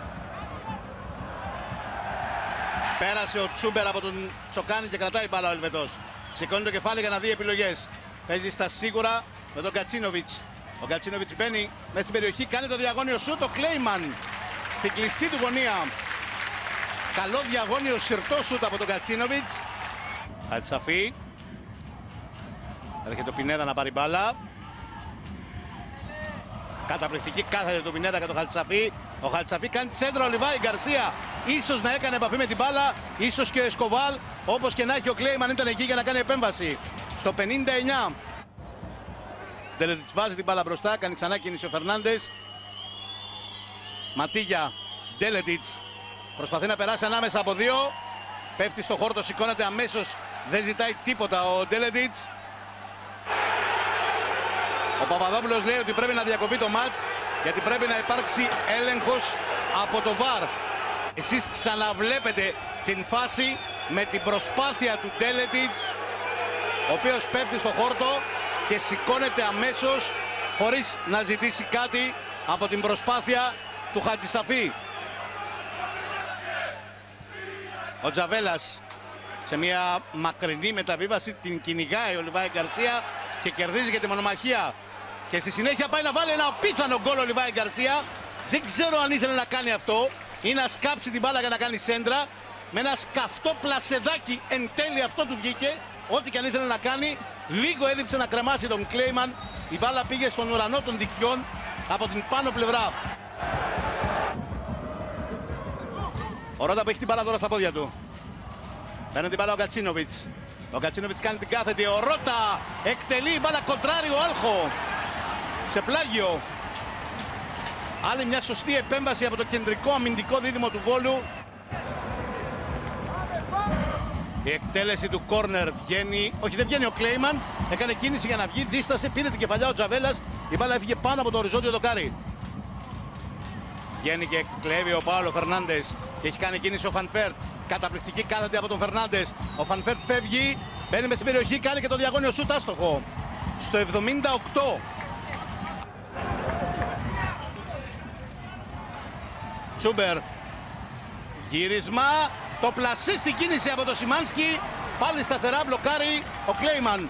Πέρασε ο Τσούμπερ από τον Τσοκάνη και κρατάει μπάλα ο Ελβετός. Σηκώνει το κεφάλι για να δει επιλογές. Παίζει στα σίγουρα με τον Κατσίνοβιτς. Ο Κατσίνοβιτς μπαίνει μέσα στην περιοχή, κάνει το διαγώνιο σούτ. Ο Κλέιμαν στην κλειστή του γωνία. Καλό διαγώνιο σιρτό σούτ από τον Κατσίνοβιτς. Χατσαφή. Έρχεται ο Πινέδα να πάρει μπάλα. Καταπληκτική κάθεται του Πινέδα για τον Χατσαφή. Ο Χατσαφή κάνει τσέντρο, ο Λιβάη Γκαρσία. Ίσως να έκανε επαφή με την μπάλα. Ίσως και ο Εσκοβάλ. Όπως και να έχει, ο Κλέιμαν ήταν εκεί για να κάνει επέμβαση. Στο πενήντα εννιά. Ντέλετιτς βάζει την μπάλα μπροστά. Κάνει ξανά κίνηση ο Φερνάντες. Ματίγια. Ντέλετιτς. Προσπαθεί να περάσει ανάμεσα από δύο. Πέφτει στο χώρο, το σηκώνεται αμέσως. Δεν ζητάει τίποτα ο Ντέλετιτς. Ο Παπαδόπουλος λέει ότι πρέπει να διακοπεί το μάτς γιατί πρέπει να υπάρξει έλεγχος από το βαρ. Εσείς ξαναβλέπετε την φάση με την προσπάθεια του Ντέλετιτς, ο οποίος πέφτει στο χόρτο και σηκώνεται αμέσως χωρίς να ζητήσει κάτι από την προσπάθεια του Χατζησαφή. Ο Τζαβέλας σε μια μακρινή μεταβίβαση την κυνηγάει ο Λιβάη Γκαρσία και κερδίζει και τη μονομαχία. Και στη συνέχεια πάει να βάλει ένα απίθανο γκολ ο Λιβάη Γκαρσία. Δεν ξέρω αν ήθελε να κάνει αυτό ή να σκάψει την μπάλα για να κάνει σέντρα. Με ένα σκαφτό πλασεδάκι εν τέλει αυτό του βγήκε. Ό,τι και αν ήθελε να κάνει, λίγο έδειξε να κρεμάσει τον Κλέιμαν. Η μπάλα πήγε στον ουρανό των δικτυών από την πάνω πλευρά. Ο Ρότα που έχει την μπάλα τώρα στα πόδια του. Παίρνει την μπάλα ο Κατσίνοβιτς. Ο Κατσίνοβιτς κάνει την κάθετη. Ο Ρότα εκτελεί η μπάλα, κοντράρει ο Άλχο. Σε πλάγιο. Άλλη μια σωστή επέμβαση από το κεντρικό αμυντικό δίδυμο του Βόλου. Η εκτέλεση του κόρνερ βγαίνει. Όχι, δεν βγαίνει ο Κλέιμαν. Έκανε κίνηση για να βγει. Δίστασε, πήρε την κεφαλιά ο Τζαβέλας. Η μπάλα έφυγε πάνω από το οριζόντιο δοκάρι. Βγαίνει και κλέβει ο Πάολο Φερνάντες. Και έχει κάνει κίνηση ο Φανφέρτ. Καταπληκτική κάθετη από τον Φερνάντες. Ο Φανφέρτ φεύγει. Μπαίνει μες στην περιοχή. Κάνει και το διαγώνιο σούτ άστοχο. Στο εβδομήντα οκτώ. Τσούμπερ. Γύρισμα. Το πλασί στην κίνηση από το Σιμάνσκι. Πάλι σταθερά μπλοκάρει ο Κλέιμαν.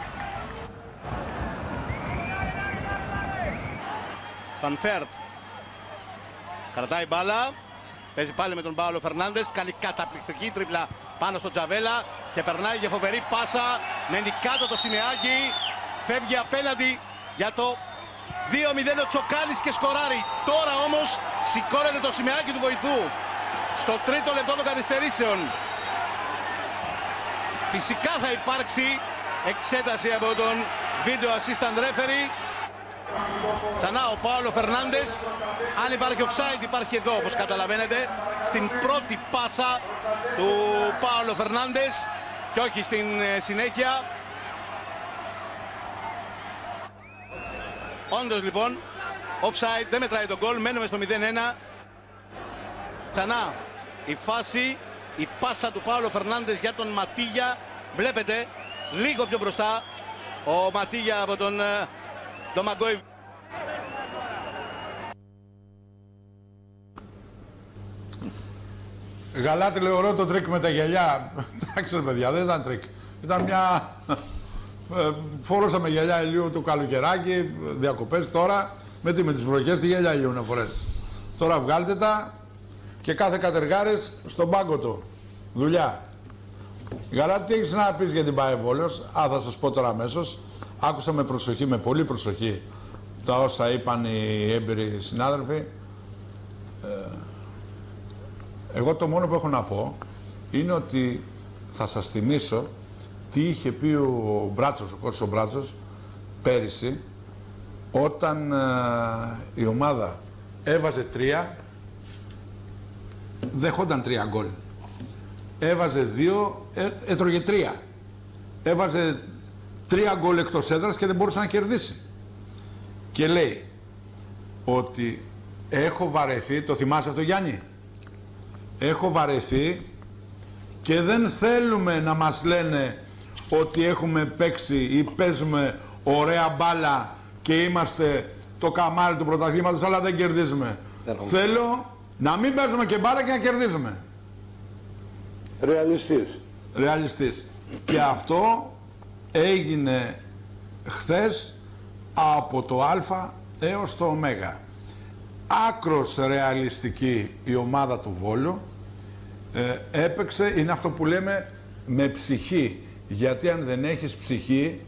Φανφέρτ. Κρατάει μπάλα. Παίζει πάλι με τον Πάολο Φερνάντες. Κάνει καταπληκτική τρίπλα πάνω στο Τζαβέλα. Και περνάει για φοβερή πάσα. Μένει κάτω το Σιμεάκι. Φεύγει απέναντι για το δύο μηδέν ο Τσοκάνης και σκοράρει. Τώρα όμως σηκώνεται το Σιμεάκι του βοηθού. Στο τρίτο λεπτό των καθυστερήσεων. Φυσικά θα υπάρξει εξέταση από τον video assistant referee. Ξανά ο Πάολο Φερνάντες. Αν υπάρχει offside υπάρχει εδώ, όπως καταλαβαίνετε, στην πρώτη πάσα του Πάολο Φερνάντες και όχι στην συνέχεια. Όντως λοιπόν offside, δεν μετράει τον γκολ, μένουμε στο μηδέν ένα. Ξανά η φάση, η πάσα του Πάολο Φερνάντες για τον Ματίγια. Βλέπετε λίγο πιο μπροστά ο Ματίγια από τον Ντομαγκόη. Γαλάτι λέει ωραίο το τρίκ με τα γυαλιά. Εντάξει παιδιά, δεν ήταν τρίκ. Ήταν μια... Φόρωσα με γυαλιά ηλίου το καλοκαιράκι, διακοπές τώρα. Με τι, με τις βροχές, τι γυαλιά ηλίου να φορές. Τώρα βγάλτε τα και κάθε κατεργάρης στον πάγκο του. Δουλειά. Γαλάτη, τι έχεις να πεις για την ΠΑΕ Βόλος? Α, θα σας πω τώρα αμέσως. Άκουσα με προσοχή, με πολύ προσοχή, τα όσα είπαν οι έμπειροι συνάδελφοι. Ε, εγώ το μόνο που έχω να πω είναι ότι θα σας θυμίσω τι είχε πει ο Μπράτσος, ο Κώστας ο Μπράτσος, πέρυσι, όταν ε, η ομάδα έβαζε τρία, δεχόταν τρία γκολ. Έβαζε δύο, έ, έτρωγε τρία. Έβαζε τρία γκολ εκτός έδρας και δεν μπορούσε να κερδίσει. Και λέει ότι έχω βαρεθεί, το θυμάσαι αυτό Γιάννη? Έχω βαρεθεί και δεν θέλουμε να μας λένε ότι έχουμε παίξει ή παίζουμε ωραία μπάλα και είμαστε το καμάρι του πρωταθλήματος, αλλά δεν κερδίζουμε. Δεν Θέλω να μην παίζουμε και μπάλα και να κερδίζουμε. Ρεαλιστής. Ρεαλιστής. Και αυτό έγινε χθες από το Α έως το Ω. Άκρος ρεαλιστική η ομάδα του Βόλου. Ε, έπαιξε, είναι αυτό που λέμε, με ψυχή. Γιατί αν δεν έχεις ψυχή,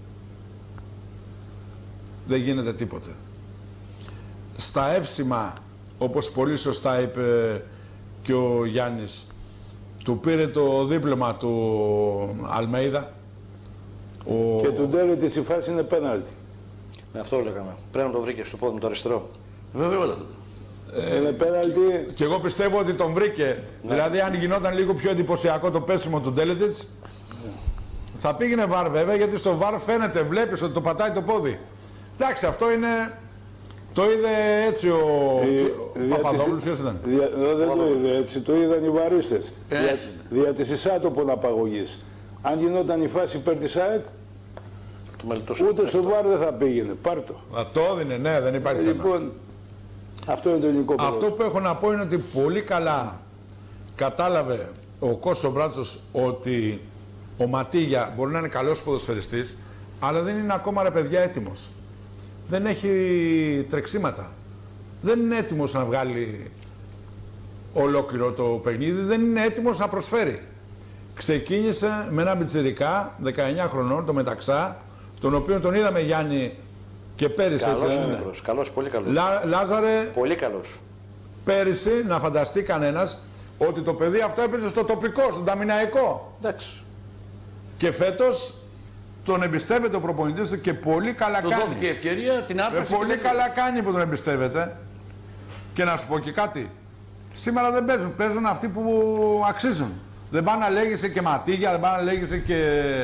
δεν γίνεται τίποτε. Στα εύσημα, όπως πολύ σωστά είπε και ο Γιάννης, του πήρε το δίπλωμα του Αλμέιδα. Ο... Και του Ντέλετιτς η φάση είναι πέναλτι. Με αυτό λέγαμε. Πρέπει να το βρήκε στο πόδι με το αριστερό. Βέβαια. Ε, είναι πέναλτι. Και εγώ πιστεύω ότι τον βρήκε. Ναι. Δηλαδή, αν γινόταν λίγο πιο εντυπωσιακό το πέσιμο του Ντέλετιτς, ναι. θα πήγαινε βαρ βέβαια, γιατί στο βαρ φαίνεται, βλέπεις ότι το πατάει το πόδι. Εντάξει, αυτό είναι. Το είδε έτσι ο, ο Παπαδόπουλος, ποιος ήταν? Δια, δεν το είδε έτσι, το είδαν οι βαρίστες. Ε, δια, δια της εισάτοπων απαγωγής. Αν γινόταν η φάση υπέρ της ΑΕΚ, ούτε στο βαρ δεν θα πήγαινε. Πάρ' το. Α, το έδινε, ναι, δεν υπάρχει θέμα. Λοιπόν, αυτό είναι το ελληνικό πρόβλημα. Αυτό που έχω να πω είναι ότι πολύ καλά κατάλαβε ο Κώστας ο Μπράτσος ότι ο Ματίγια μπορεί να είναι καλός ποδοσφαιριστής, αλλά δεν είναι ακόμα, ρε παιδιά, έτοιμος. Δεν έχει τρεξίματα. Δεν είναι έτοιμος να βγάλει ολόκληρο το παιχνίδι, δεν είναι έτοιμος να προσφέρει. Ξεκίνησε με ένα μπιτσιρικά δεκαεννιά χρονών, το Μεταξά, τον οποίο τον είδαμε, Γιάννη, και πέρυσι. Καλός έτσι, είναι ναι. μικρός, καλός, πολύ καλός. Λά, Λάζαρε, πολύ καλός. Πέρυσι να φανταστεί κανένας ότι το παιδί αυτό έπαιζε στο τοπικό, στον ταμιναϊκό. Εντάξει. Και φέτος τον εμπιστεύεται ο προπονητής του και πολύ καλά του κάνει. Του δόθηκε ευκαιρία, την άπλωσε. Ε, πολύ καλά κάνει που τον εμπιστεύεται. Και να σου πω και κάτι. Σήμερα δεν παίζουν, παίζουν αυτοί που αξίζουν. Δεν πάνε να λέγεσαι και Ματίγια, δεν πάνε να λέγεσαι και,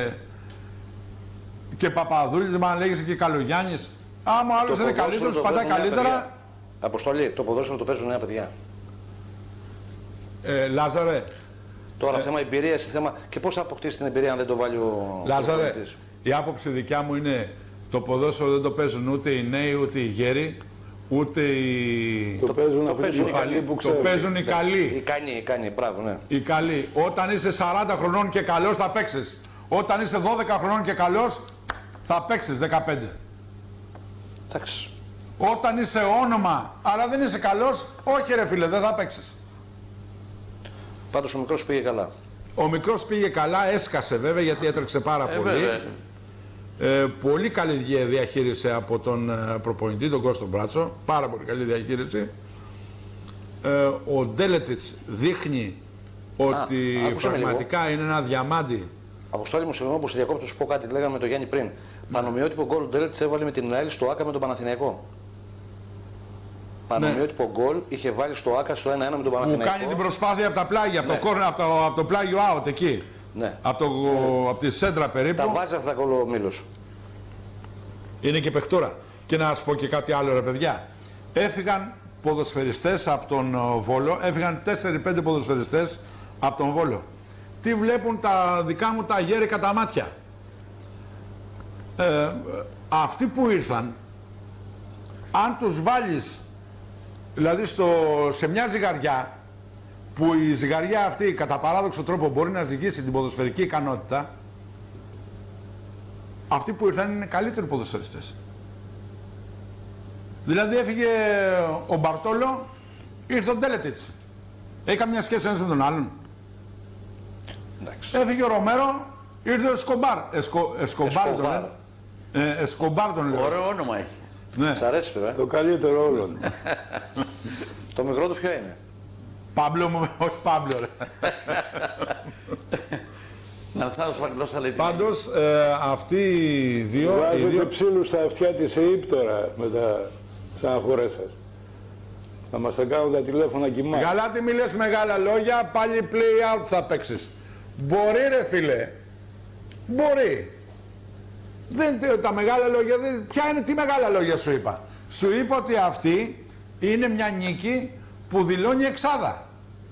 και Παπαδούλης, δεν πάνε να λέγεσαι και Καλογιάννης. Άμα ο άλλος είναι καλύτερος, πατάει καλύτερα. Παιδιά. Αποστολή, το ποδόσφαιρο το παίζουν νέα παιδιά. Ε, Λάζαρε. Τώρα ε, θέμα εμπειρία, θέμα. Και πώς θα αποκτήσει την εμπειρία αν δεν το βάλει ο Λάζαρε, η άποψη δικιά μου είναι το ποδόσφαιρο δεν το παίζουν ούτε οι νέοι, ούτε οι γέροι, ούτε οι... Το, το παίζουν, το παίζουν οι καλοί που ξέρουν. Το παίζουν οι καλοί. Οι ικανοί, οι ικανοί, μπράβο, ναι. Οι καλοί. Όταν είσαι σαράντα χρονών και καλός θα παίξεις. Όταν είσαι δώδεκα χρονών και καλός θα παίξεις δεκαπέντε. Εντάξει. Όταν είσαι όνομα, αλλά δεν είσαι καλός, όχι ρε φίλε, δεν θα παίξεις. Πάντως ο μικρός πήγε καλά. Ο μικρός πήγε καλά, έσκασε βέβαια γιατί έτρεξε πάρα ε, πολύ. Ε, ε, πολύ καλή διαχείριση από τον προπονητή, τον Κώστο Μπράτσο. Πάρα πολύ καλή διαχείριση. Ε, ο Ντέλετιτς δείχνει ότι Α, πραγματικά είναι ένα διαμάντι. Αποστόλη μου, συγγνώμη που σε διακόπτω, σου πω κάτι, λέγαμε το Γιάννη πριν. Πανομοιότυπο γκολ ο Ντέλετιτς έβαλε με την ΑΕΛ στο ΆΚΑ με τον Παναθηναϊκό. Πανομοιότυπο ναι. γκολ είχε βάλει στο ΆΚΑ στο ένα ένα με τον Παναθηναϊκό. Που κάνει την προσπάθεια από τα πλάγια, από, ναι. το, corner, από, το, από το πλάγιο out εκεί. Ναι. Από, το, ναι. από τη σέντρα περίπου. Τα βάζει αυτά τα γκολ ο Μήλος. Είναι και παιχτούρα. Και να σας πω και κάτι άλλο, ρε παιδιά. Έφυγαν ποδοσφαιριστές από τον Βόλο, έφυγαν τέσσερις πέντε ποδοσφαιριστές από τον Βόλο. Τι βλέπουν τα δικά μου τα γέρικα τα μάτια. Ε, αυτοί που ήρθαν, αν τους βάλεις, δηλαδή στο, σε μια ζυγαριά, που η ζυγαριά αυτή κατά παράδοξο τρόπο μπορεί να ζυγίσει την ποδοσφαιρική ικανότητα, αυτοί που ήρθαν είναι καλύτεροι ποδοσφαιριστές. Δηλαδή έφυγε ο Μπαρτόλο, ήρθε ο Ντέλετιτς. Έχει καμιά σχέση ένας με τον άλλον? Εντάξει. Έφυγε ο Ρομέρο, ήρθε ο Εσκομπάρ. Εσκο, εσκομπάρ τον λένε. Ε, Εσκομπάρ τον λέω. Ωραίο όνομα έχει. Ναι. Σ' αρέσει βέβαια. Το καλύτερο όλων. Το μικρό του ποιο είναι? Πάμπλο μου, όχι Πάμπλο ρε. Να θα δώσω γλώσσα λέει. Πάντως ε, αυτοί οι δύο... Βάζετε δύο... ψήλους στα αυτιά της ΕΥΠ τώρα με τα αγορές σας. Θα μας τα κάνουν τα τηλέφωνα κοιμά. Γαλάτη μη λες μεγάλα λόγια, πάλι play out θα παίξεις. Μπορεί ρε φίλε. Μπορεί. Δεν, τα μεγάλα λόγια, δεν, ποια είναι, τι μεγάλα λόγια σου είπα? Σου είπα ότι αυτή είναι μια νίκη που δηλώνει εξάδα.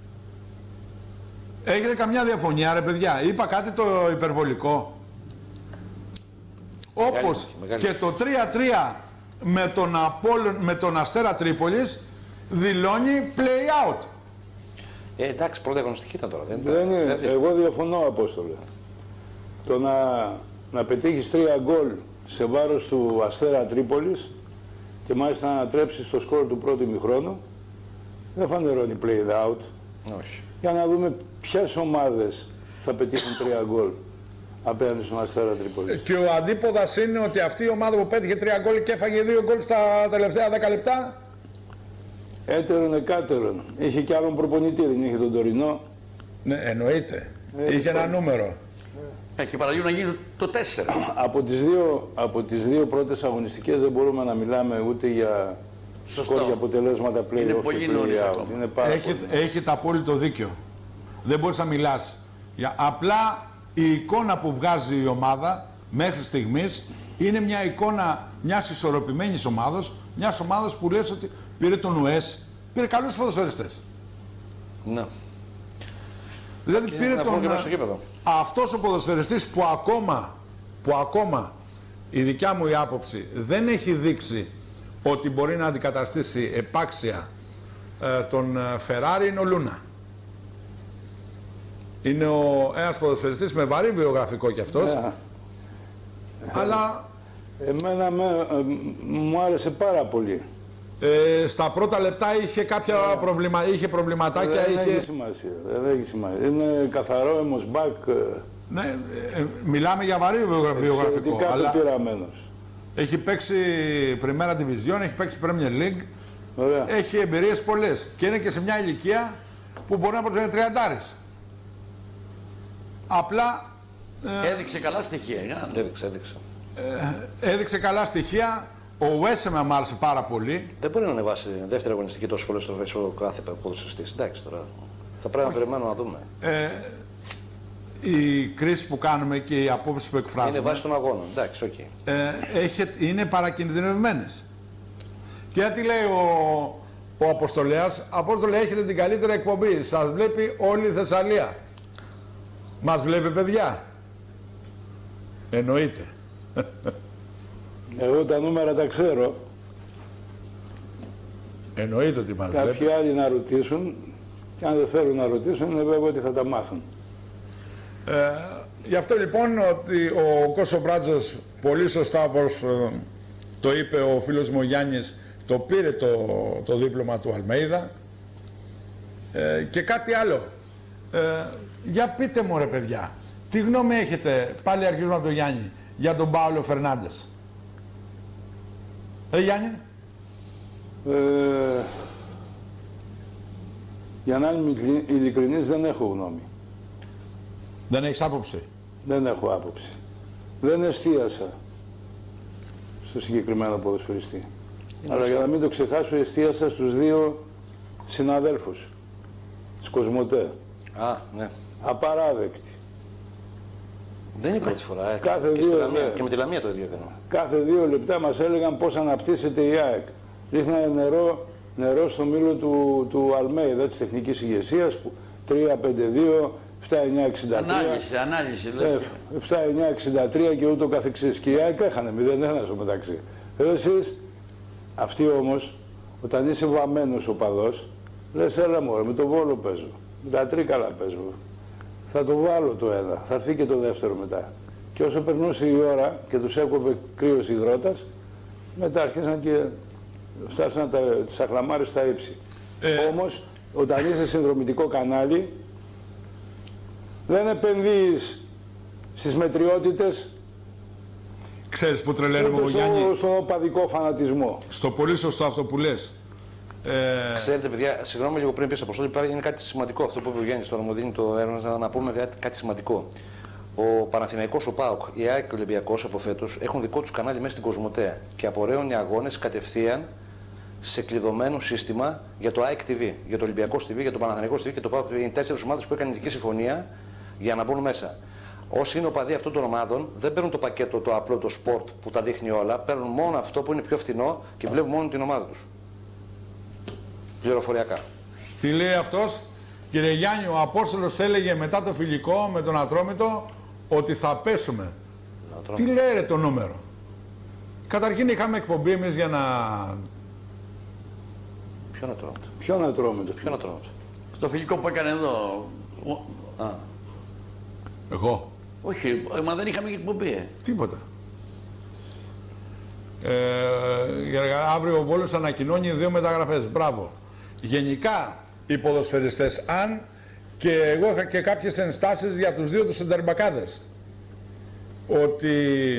Έχετε καμιά διαφωνία ρε παιδιά? Είπα κάτι το υπερβολικό? Μεγάλη, όπως μεγάλη. Και το τρία τρία με τον, Απόλλων, με τον Αστέρα Τρίπολης δηλώνει play out. Ε, εντάξει, πρώτη αγωνιστική ήταν τώρα. Δεν, δεν είναι, δεν... Εγώ διαφωνώ, Απόστολε. Το να, να πετύχεις τρία γκολ σε βάρος του Αστέρα Τρίπολης και μάλιστα να ανατρέψεις το σκορ του πρώτου ημιχρόνου δεν φανερώνει play out. Όχι. Για να δούμε ποιες ομάδες θα πετύχουν τρία γκολ απέναντι στον Αστέρα Τρίπολης. Και ο αντίποδας είναι ότι αυτή η ομάδα που πέτυχε τρία γκολ και έφαγε δύο γκολ στα τελευταία δέκα λεπτά. Έτερον εκάτερον. Είχε και άλλον προπονητή, δεν είχε τον Τωρινό. Ναι, εννοείται. Ε, είχε ένα νούμερο. Ε, και παραλίγο να γίνει το τέσσερα. Από τις δύο, από τις δύο πρώτες αγωνιστικές δεν μπορούμε να μιλάμε ούτε για σκορ και αποτελέσματα play-off. Είναι πολύ νωρίς ακόμα. Έχετε, έχετε απόλυτο δίκιο. Δεν μπορείς να μιλάς. Για, απλά η εικόνα που βγάζει η ομάδα μέχρι στιγμής είναι μια εικόνα μιας ισορροπημένης ομάδας, μιας ομάδας που λες ότι πήρε τον ΟΕΣ, πήρε καλούς ποδοσφαιριστές. Ναι. Δηλαδή και πήρε τον... τον... Αυτός ο ποδοσφαιριστής που ακόμα, που ακόμα η δικιά μου η άποψη δεν έχει δείξει ότι μπορεί να αντικαταστήσει επάξια ε, τον Φεράρι είναι ο Λούνα. Είναι ο, ένας ποδοσφαιριστής με βαρύ βιογραφικό κι αυτός. Yeah. Αλλά... Εμένα με, ε, μου άρεσε πάρα πολύ. Ε, στα πρώτα λεπτά είχε κάποια yeah. προβλημα, είχε προβληματάκια. Δεν είχε... έχει σημασία. Δεν έχει σημασία. Είναι καθαρό αιμοσμπάκ. Ναι, ε, μιλάμε για βαρύ βιογραφικό. Εξαιρετικά αλλά... πειραμένος. Έχει παίξει Πριμέρα Division, έχει παίξει Premier League. Ωραία. Έχει εμπειρίες πολλές. Και είναι και σε μια ηλικία που μπορεί να προσφέρει τριαντάρις. Απλά... Ε, έδειξε καλά στοιχεία. Ε, έδειξε, έδειξε. Ε, έδειξε καλά στοιχεία. Ο Wessem μου άρεσε πάρα πολύ. Δεν μπορεί να ανεβάσει δεύτερη αγωνιστική τόσο πολλές στροφές ο κάθε ποδοσφαιριστής. Εντάξει τώρα. Θα πρέπει να περιμένουμε να δούμε. Ε, η κρίση που κάνουμε και οι απόψεις που εκφράζουμε... Είναι βάση των αγώνων. Εντάξει, οκ. Okay. Ε, έχει, είναι παρακινδυνευμένες. Και γιατί λέει ο, ο Αποστολέας, Απόστολε, έχετε την καλύτερη εκπομπή. Σας βλέπει όλη η Θεσσαλία. Μας βλέπει, παιδιά? Εννοείται. Εγώ τα νούμερα τα ξέρω. Εννοείται ότι μας βλέπει. Κάποιοι άλλοι να ρωτήσουν και αν δεν θέλουν να ρωτήσουν είναι βέβαιο ότι θα τα μάθουν. Ε, γι' αυτό λοιπόν ότι ο Κώσο Μπράτζος πολύ σωστά όπως ε, το είπε ο φίλος μου ο Γιάννης, το πήρε το, το δίπλωμα του Αλμέιδα. Ε, και κάτι άλλο. Ε, για πείτε μου ρε παιδιά, τι γνώμη έχετε, πάλι αρχίζουμε από τον Γιάννη, για τον Πάολο Φερνάντες? Ε, Γιάννη. Ε, για να είμαι ειλικρινής δεν έχω γνώμη. Δεν έχεις άποψη? Δεν έχω άποψη. Δεν εστίασα στο συγκεκριμένο ποδοσφαιριστή. Είναι αλλά για να μην το ξεχάσω, εστίασα στους δύο συναδέλφους της Κοσμοτέ. Α, ναι. Απαράδεκτη. Δεν είναι η πρώτη φορά. Κάθε και, δύο, Λαμία, ναι. και με τη Λαμία το ίδιο έκανα. Κάθε δύο λεπτά μας έλεγαν πώς αναπτύσσεται η ΑΕΚ. Ρίχνανε νερό, νερό στο μήλο του, του Αλμέιδα, της τεχνικής ηγεσίας, που τρία πέντε δύο, επτά εννιά εξήντα τρία. Ανάλυση, ανάλυση. Λες. επτά εννιά εξήντα τρία και ούτω καθεξής. Και η ΑΕΚ έχανε μηδέν ένα στο μεταξύ. Εσείς, αυτοί όμως, όταν είσαι βαμμένος οπαδός, λες έλα μωρέ, με το Βόλο παίζω, με τα Τρίκαλα παίζω. Θα το βάλω το ένα, θα έρθει και το δεύτερο μετά. Και όσο περνούσε η ώρα και τους έκοβε κρύος υδρότας, μετά αρχίσαν και φτάσαν τα, τις αχλαμάρες στα ύψη. Ε... Όμως όταν είσαι συνδρομητικό κανάλι, δεν επενδύεις στις μετριότητες. Ξέρεις που τρελαίνουμε εγώ, Γιάννη? Ούτε στον οπαδικό φανατισμό. Στο πολύ σωστό αυτό που λες. Ε... Ξέρετε, παιδιά, συγγνώμη λίγο πριν πεις, Αποστόλη, είναι κάτι σημαντικό αυτό που είπε ο Γιάννης, τώρα μου δίνει το έργο να πούμε κάτι, κάτι σημαντικό. Ο Παναθηναϊκός, ο ΠΑΟΚ, η ΑΕΚ και ο Ολυμπιακός από φέτος έχουν δικό τους κανάλι μέσα στην Κοσμοτέ και απορρέουν οι αγώνες κατευθείαν σε κλειδωμένο σύστημα για το ΑΕΚ τι βι, για το Ολυμπιακός τι βι, για το Παναθηναϊκός τι βι και το ΠΑΟΚ τι βι. Είναι τέσσερις ομάδες που έκανε ειδική συμφωνία για να μπουν μέσα. Όσοι είναι οπαδοί αυτών των ομάδων δεν παίρνουν το πακέτο το απλό, το sport που τα δείχνει όλα, παίρνουν μόνο αυτό που είναι πιο φθηνό και βλέπουν μόνο την ομάδα τους. Πληροφοριακά. Τι λέει αυτός? Κύριε Γιάννη, ο Απόστολος έλεγε μετά το φιλικό με τον Ατρόμητο ότι θα πέσουμε. Τι λέει ρε το νούμερο? Καταρχήν είχαμε εκπομπή εμείς για να... Ποιον Ατρόμητο? Ποιον Ατρόμητο? Ποιον Ατρόμητο? Στο φιλικό που έκανε εδώ. Α. Εγώ? Όχι, μα δεν είχαμε εκπομπή. Ε. Τίποτα. Ε, αύριο ο Βόλος ανακοινώνει δύο μεταγραφές. Μπράβο. Γενικά οι ποδοσφαιριστές, αν και εγώ είχα και κάποιες ενστάσεις για τους δύο τους σεντερμπακάδες, ότι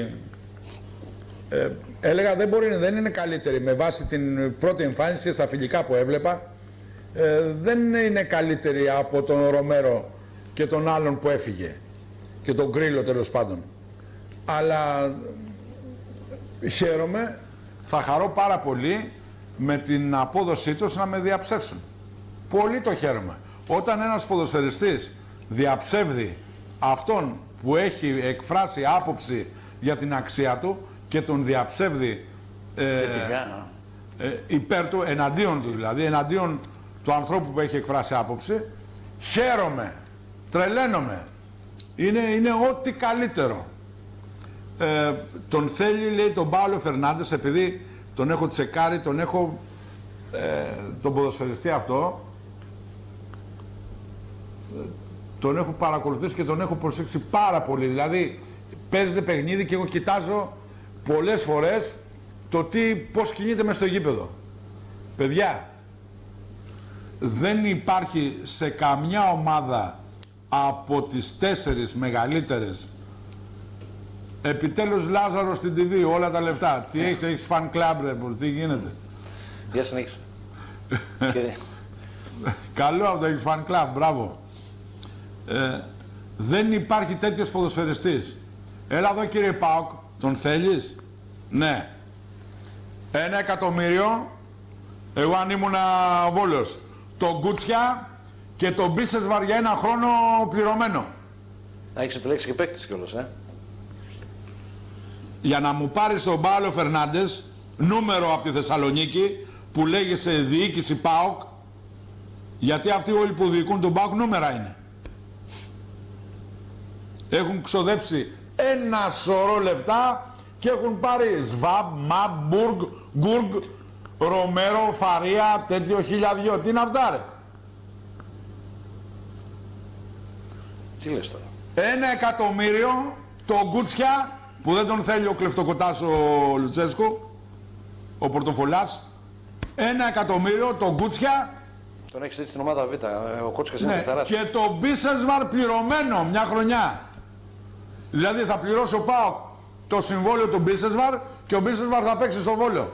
ε, έλεγα δεν μπορεί, δεν είναι καλύτερη με βάση την πρώτη εμφάνιση και στα φιλικά που έβλεπα, ε, δεν είναι καλύτερη από τον Ρομέρο και τον άλλον που έφυγε και τον Γκρίλο τέλος πάντων, αλλά χαίρομαι, θα χαρώ πάρα πολύ με την απόδοσή τους να με διαψεύσουν. Πολύ το χαίρομαι. Όταν ένας ποδοσφαιριστής διαψεύδει αυτόν που έχει εκφράσει άποψη για την αξία του και τον διαψεύδει ε, ε, υπέρ του, εναντίον του δηλαδή, εναντίον του ανθρώπου που έχει εκφράσει άποψη, χαίρομαι, τρελαίνομαι. Είναι, είναι ό,τι καλύτερο. Ε, τον θέλει, λέει, τον Πάολο Φερνάντες, επειδή τον έχω τσεκάρει, τον έχω, ε, τον ποδοσφαιριστή αυτό, τον έχω παρακολουθήσει και τον έχω προσέξει πάρα πολύ. Δηλαδή, παίζεται παιχνίδι και εγώ κοιτάζω πολλές φορές το τι, πώς κινείται μες στο γήπεδο. Παιδιά, δεν υπάρχει σε καμιά ομάδα από τις τέσσερις μεγαλύτερες. Επιτέλους Λάζαρο στην τι βι, όλα τα λεφτά. Τι έχεις, έχεις fan club ρε, τι γίνεται? Γεια συνέχισε. Καλό αυτό, έχεις fan club, μπράβο. Ε, δεν υπάρχει τέτοιος ποδοσφαιριστής. Έλα εδώ κύριε ΠΑΟΚ, τον θέλεις? Ναι. Ένα εκατομμύριο, εγώ αν ήμουν Βόλος, τον Κούτσια και τον Μπίσεσβαρ για ένα χρόνο πληρωμένο. Έχεις επιλέξει και παίκτης κιόλας, ε. Για να μου πάρεις τον Πάολο Φερνάντες, νούμερο από τη Θεσσαλονίκη, που λέγεσαι διοίκηση ΠΑΟΚ, γιατί αυτοί όλοι που διοικούν τον ΠΑΟΚ νούμερα είναι. Έχουν ξοδέψει ένα σωρό λεπτά και έχουν πάρει Σβάμπ, Μαμπ, Μπουργκ, Γκουργκ, Ρομέρο, Φαρία, τέτοιο χιλιαδιό. Τι είναι αυτά ρε? Τι λες τώρα? Ένα εκατομμύριο το Γκούτσια, που δεν τον θέλει ο κλεφτοκοτάς ο Λουτσέσκο, ο Πορτοφολάς. Ένα εκατομμύριο το Γκούτσια. Τον έχεις δει στην ομάδα Β, ο Κότσικας είναι ναι, καθαράς. και το Μπίσεσβαρ πληρωμένο μια χρονιά. Δηλαδή θα πληρώσει ο ΠΑΟΚ το συμβόλαιο του Μπίσεσβαρ και ο Μπίσεσβαρ θα παίξει στο Βόλο.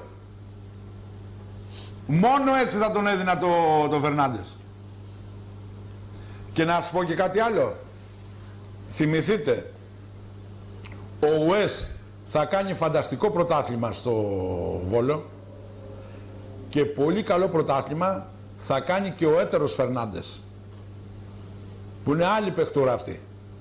Μόνο έτσι θα τον έδινα το, το Φερνάντες. Και να σας πω και κάτι άλλο. Θυμηθείτε, ο Ουές θα κάνει φανταστικό πρωτάθλημα στο Βόλο και πολύ καλό πρωτάθλημα θα κάνει και ο έτερος Φερνάντες, που είναι άλλη παιχτούρα αυτή.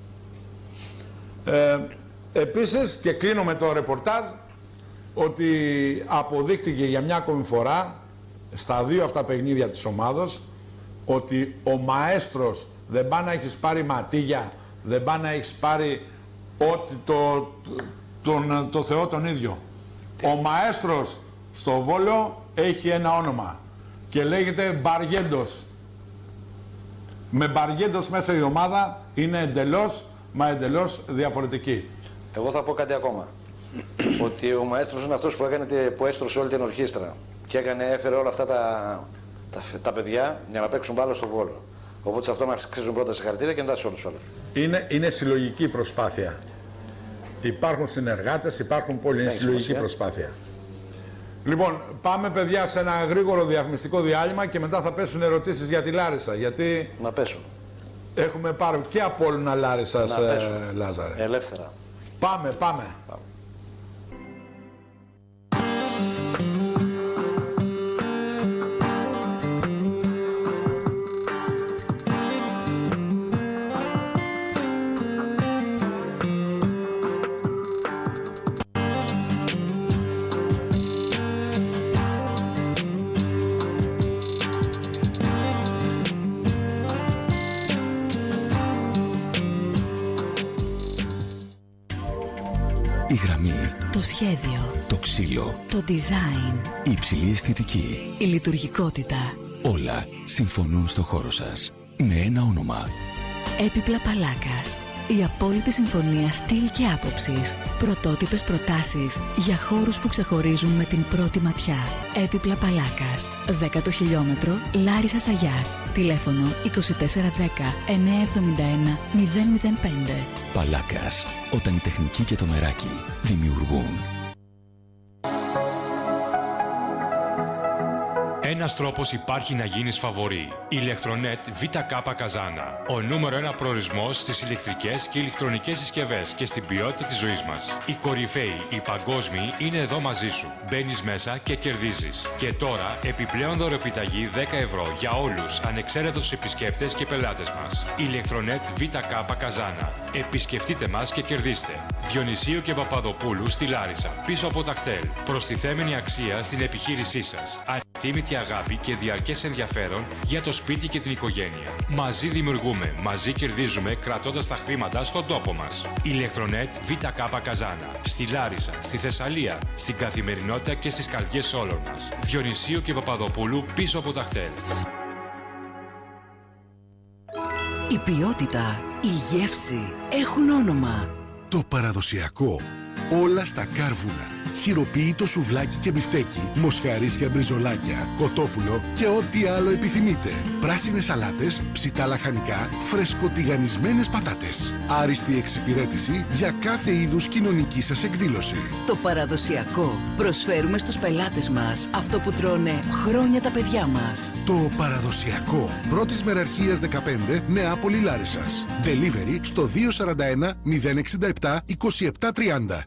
Ε, επίσης, και κλείνω με το ρεπορτάζ, ότι αποδείχτηκε για μια ακόμη φορά στα δύο αυτά παιχνίδια της ομάδος ότι ο μαέστρος δεν πάει να έχεις πάρει ματίγια, δεν πάει να έχεις πάρει ό,τι το, τον, το Θεό τον ίδιο. Ο μαέστρος στο Βόλο έχει ένα όνομα και λέγεται Μπαριέντος. Με Μπαριέντος μέσα η ομάδα είναι εντελώς, μα εντελώς διαφορετική. Εγώ θα πω κάτι ακόμα. Ότι ο μαέστρος είναι αυτός που, έκανε, που έστρωσε όλη την ορχήστρα και έκανε, έφερε όλα αυτά τα, τα, τα παιδιά για να παίξουν μπάλα στο Βόλο. Οπότε σε αυτό μας αξίζουν πρώτα συγχαρητήρια και μετά σε όλους τους άλλους. Είναι, είναι συλλογική προσπάθεια. Υπάρχουν συνεργάτες, υπάρχουν πολλοί. Είναι συλλογική προσπάθεια. Λοιπόν, πάμε παιδιά σε ένα γρήγορο διαφημιστικό διάλειμμα και μετά θα πέσουν ερωτήσεις για τη Λάρισα. Γιατί να πέσουν. Έχουμε πάρει και Απόλλωνα Λάρισσας, ε, Λάζαρε. Ελεύθερα. Πάμε, πάμε. πάμε. Η γραμμή, το σχέδιο, το ξύλο, το design, η υψηλή αισθητική, η λειτουργικότητα. Όλα συμφωνούν στο χώρο σας με ένα όνομα. Έπιπλα Παλάκας. Η απόλυτη συμφωνία στυλ και άποψης. Πρωτότυπες προτάσεις για χώρους που ξεχωρίζουν με την πρώτη ματιά. Έπιπλα Παλάκας. δέκατο χιλιόμετρο Λάρισσας Αγιάς. Τηλέφωνο είκοσι τέσσερα δέκα εννιακόσια εβδομήντα ένα μηδέν μηδέν πέντε. Παλάκας. Όταν η τεχνική και το μεράκι δημιουργούν. Ένας τρόπος υπάρχει να γίνεις φαβορί. Ηλεκτρονέτ ΒΚ Καζάνα. Ο νούμερο ένα προορισμός στις ηλεκτρικές και ηλεκτρονικές συσκευές και στην ποιότητα της ζωής μας. Οι κορυφαίοι, οι παγκόσμιοι είναι εδώ μαζί σου. Μπαίνεις μέσα και κερδίζεις. Και τώρα επιπλέον δωρεοπιταγή δέκα ευρώ για όλους, ανεξαίρετους επισκέπτες και πελάτες μας. Ηλεκτρονέτ ΒΚ Καζάνα. Επισκεφτείτε μας και κερδίστε. Διονυσίου και Παπαδοπούλου στη Λάρισα, πίσω από τα κτέλ. Προστιθέμενη αξία στην επιχείρησή σας. Ανεκτήμητη αγάπη και διαρκές ενδιαφέρον για το σπίτι και την οικογένεια. Μαζί δημιουργούμε, μαζί κερδίζουμε, κρατώντας τα χρήματα στον τόπο μας. Ηλεκτρονέτ ΒΚ Καζάνα. Στη Λάρισα, στη Θεσσαλία, στην καθημερινότητα και στις καρδιές όλων μας. Διονυσίου και Παπαδοπούλου, πίσω από τα κτέλ. Η ποιότητα, η γεύση έχουν όνομα. Το παραδοσιακό. Όλα στα κάρβουνα. Χειροποίητο σουβλάκι και μπιφτέκι, μοσχαρίσια μπριζολάκια, κοτόπουλο και ό,τι άλλο επιθυμείτε. Πράσινες σαλάτες, ψητά λαχανικά, φρεσκοτιγανισμένες πατάτες. Άριστη εξυπηρέτηση για κάθε είδους κοινωνική σας εκδήλωση. Το παραδοσιακό. Προσφέρουμε στους πελάτες μας αυτό που τρώνε χρόνια τα παιδιά μας. Το παραδοσιακό. Πρώτης Μεραρχίας δεκαπέντε, Νεάπολη Λάρισσας. Delivery στο δύο σαράντα ένα μηδέν εξήντα επτά είκοσι επτά τριάντα.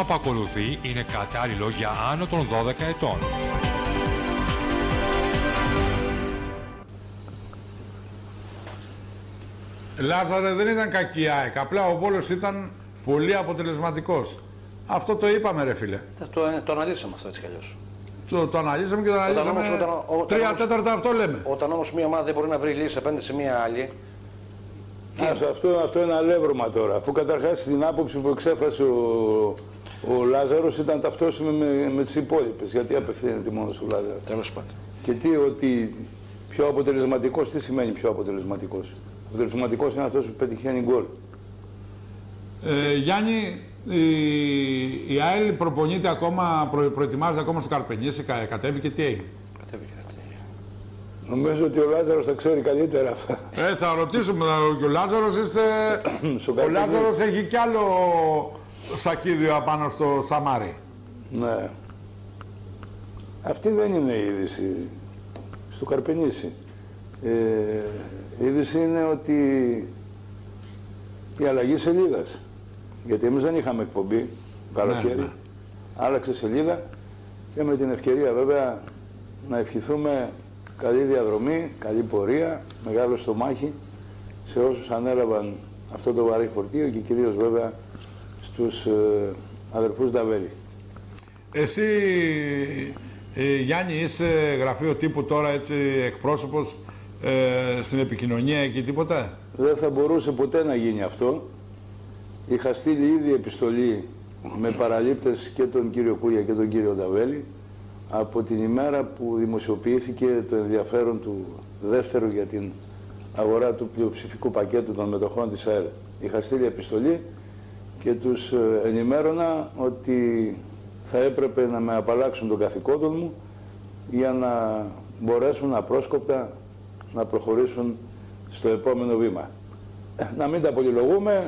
πρόγραμμα που ακολουθεί είναι κατάλληλο για άνω των δώδεκα ετών. Λάζαρε, δεν ήταν κακή η ΑΕΚ, απλά ο Βόλος ήταν πολύ αποτελεσματικός. Αυτό το είπαμε, ρε φίλε. Το, το αναλύσαμε αυτό έτσι κι αλλιώς. Το, το αναλύσαμε και το αναλύσαμε. Όταν όμως, όταν, όταν, τρία όμως, τέταρτα αυτό λέμε. Όταν όμως μια ομάδα δεν μπορεί να βρει λύση απέναντι σε μια άλλη. Άσο, αυτό, αυτό είναι αλεύρωμα τώρα. Αφού καταρχάς την άποψη που εξέφρασε ο, ο Λάζαρος ήταν ταυτόσιμη με, με τις υπόλοιπες. Γιατί απευθύνεται μόνο στο Λάζαρο. Τέλος πάντων. Και τι, ότι πιο αποτελεσματικός, τι σημαίνει πιο αποτελεσματικός. Αποτελεσματικός είναι αυτός που πετυχαίνει γκολ. Ε, Γιάννη, η, η ΑΕΛ προπονείται ακόμα, προ, προετοιμάζεται ακόμα στο Καρπενήσι, κα, κατέβηκε, τι έγινε. Κατέβηκε, τι έγινε. Νομίζω ότι ο Λάζαρος θα ξέρει καλύτερα αυτά. Ε, θα ρωτήσουμε, και ο Λάζαρος είστε... ο Λάζαρος έχει κι άλλο σακίδιο απάνω στο Σαμάρι. Ναι. Αυτή δεν είναι η είδηση στο Καρπενήσι. Ε, η είδηση είναι ότι η αλλαγή σελίδας. Γιατί εμείς δεν είχαμε εκπομπή καλοκαίρι. Ναι, ναι. Άλλαξε σελίδα και με την ευκαιρία βέβαια να ευχηθούμε καλή διαδρομή, καλή πορεία, μεγάλο στομάχι σε όσους ανέλαβαν αυτό το βαρύ φορτίο και κυρίως βέβαια στους ε, αδερφούς Νταβέλη. Εσύ, ε, Γιάννη, είσαι γραφείο τύπου τώρα, έτσι, εκπρόσωπος ε, στην επικοινωνία και τίποτα. Δεν θα μπορούσε ποτέ να γίνει αυτό. Είχα στείλει ήδη επιστολή με παραλήπτες και τον κύριο Κούλια και τον κύριο Νταβέλη από την ημέρα που δημοσιοποιήθηκε το ενδιαφέρον του δεύτερου για την αγορά του πλειοψηφικού πακέτου των μετοχών της ΑΕΛ. Είχα στείλει επιστολή και τους ενημέρωνα ότι θα έπρεπε να με απαλλάξουν των καθηκόντων μου για να μπορέσουν απρόσκοπτα να προχωρήσουν στο επόμενο βήμα. Να μην τα πολυλογούμε,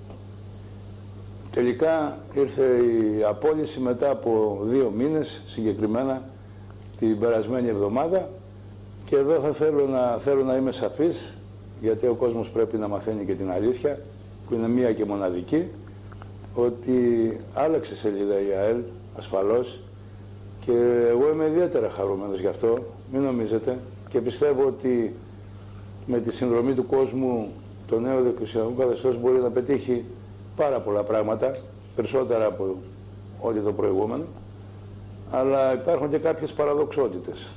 τελικά ήρθε η απόλυση μετά από δύο μήνες, συγκεκριμένα την περασμένη εβδομάδα, και εδώ θα θέλω να, θέλω να είμαι σαφής, γιατί ο κόσμος πρέπει να μαθαίνει και την αλήθεια, που είναι μία και μοναδική, ότι άλλαξε σελίδα η ΑΕΛ, ασφαλώς, και εγώ είμαι ιδιαίτερα χαρούμενος γι' αυτό, μην νομίζετε, και πιστεύω ότι με τη συνδρομή του κόσμου το νέο διοικητικό καθεστώς μπορεί να πετύχει πάρα πολλά πράγματα, περισσότερα από ό,τι το προηγούμενο, αλλά υπάρχουν και κάποιες παραδοξότητες.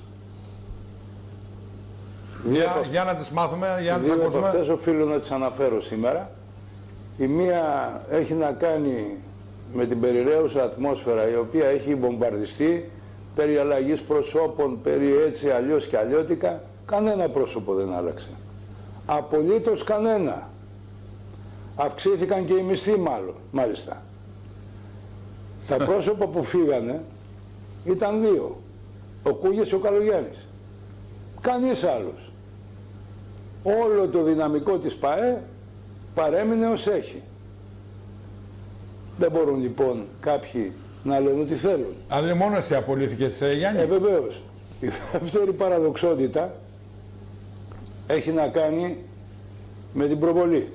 Για, για να τις μάθουμε, για να τις ακούσουμε. ακούσουμε. Δύο από αυτές οφείλω να τις αναφέρω σήμερα. Η μία έχει να κάνει με την περιραίουσα ατμόσφαιρα, η οποία έχει μπομπαρδιστεί περί αλλαγής προσώπων, περί έτσι αλλιώς και αλλιώτικα. Κανένα πρόσωπο δεν άλλαξε. Απολύτως κανένα. Αυξήθηκαν και οι μισθοί μάλλον, μάλιστα. Τα πρόσωπα που φύγανε ήταν δύο. Ο Κούγιας και ο Καλογιάννης. Κανείς άλλος. Όλο το δυναμικό της ΠΑΕ παρέμεινε ως έχει. Δεν μπορούν λοιπόν κάποιοι να λένε ότι θέλουν. Αλλά μόνο εσύ απολύθηκες, Γιάννη. Ε, βεβαίως. Η δεύτερη παραδοξότητα έχει να κάνει με την προβολή.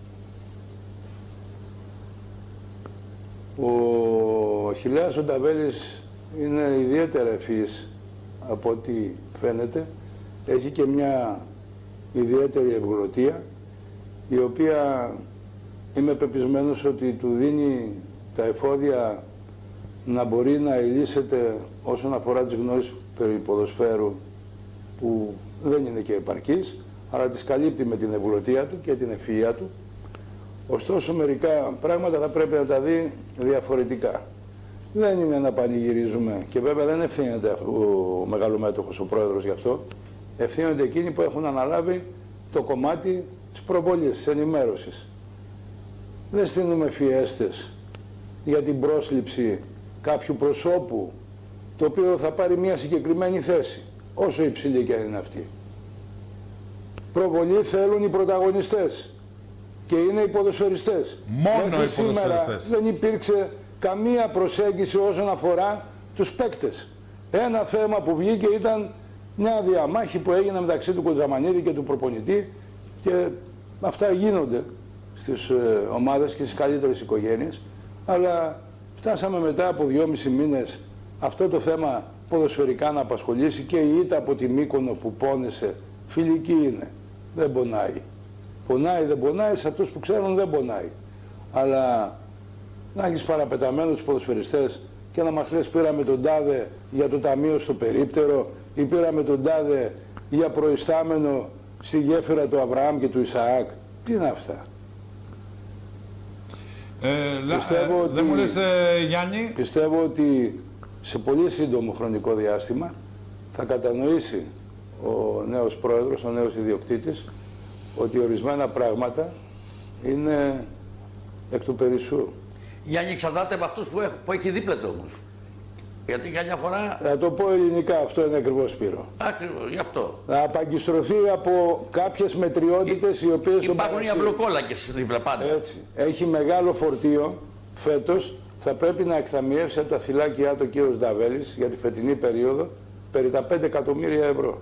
Ο Χιλέας ο Νταβέλης είναι ιδιαίτερα ευφυής από ό,τι φαίνεται. Έχει και μια ιδιαίτερη ευγλωτία, η οποία είμαι πεπισμένος ότι του δίνει τα εφόδια να μπορεί να ελύσεται όσον αφορά τις γνώσεις περί ποδοσφαίρου, που δεν είναι και επαρκής, αλλά τις καλύπτει με την ευγλωτία του και την ευφυΐα του. Ωστόσο, μερικά πράγματα θα πρέπει να τα δει διαφορετικά. Δεν είναι να πανηγυρίζουμε, και βέβαια δεν ευθύνεται ο μεγαλομέτωχος, ο πρόεδρος, γι' αυτό. Ευθύνονται εκείνοι που έχουν αναλάβει το κομμάτι της προβολής, της ενημέρωσης. Δεν στείλουμε φιέστες για την πρόσληψη κάποιου προσώπου, το οποίο θα πάρει μια συγκεκριμένη θέση, όσο υψηλή και αν είναι αυτή. Προβολή θέλουν οι πρωταγωνιστές και είναι οι ποδοσφαιριστές. Μόνο οι ποδοσφαιριστές. Σήμερα δεν υπήρξε καμία προσέγγιση όσον αφορά τους παίκτες. Ένα θέμα που βγήκε ήταν μια διαμάχη που έγινε μεταξύ του Κοντζαμανίδη και του προπονητή, και αυτά γίνονται στις ε, ομάδες και στις καλύτερες οικογένειες, αλλά φτάσαμε μετά από δυόμισι μήνες αυτό το θέμα ποδοσφαιρικά να απασχολήσει και η ήττα από τη Μύκονο που πόνεσε, φιλική είναι, δεν πονάει. Πονάει, δεν πονάει, σε αυτούς που ξέρουν δεν πονάει. Αλλά να έχεις παραπεταμένους ποδοσφαιριστές και να μας λες πήραμε τον τάδε για το ταμείο στο περίπτερο ή πήραμε τον τάδε για προϊστάμενο στη γέφυρα του Αβραάμ και του Ισαάκ. Τι είναι αυτά. Ε, πιστεύω ε, ότι, δεν μου λες, ε, Γιάννη. Πιστεύω ότι σε πολύ σύντομο χρονικό διάστημα θα κατανοήσει ο νέος πρόεδρος, ο νέος ιδιοκτήτης, ότι ορισμένα πράγματα είναι εκ του περισσού. Γιάννη, εξαρτάται από αυτούς που, που έχει δίπλα του όμως. Γιατί καμιά φορά... Θα το πω ελληνικά, αυτό είναι ακριβώς, Σπύρο. Ακριβώς, γι' αυτό. Να απαγκιστρωθεί από κάποιες μετριότητες οι οποίες... Υπάρχουν οι αυλοκόλακες δίπλα πάντα. Έτσι. Έχει μεγάλο φορτίο φέτος. Θα πρέπει να εκταμιεύσει από τα θυλάκια του κύριος Νταβέλης για τη φετινή περίοδο περί τα πέντε εκατομμύρια ευρώ.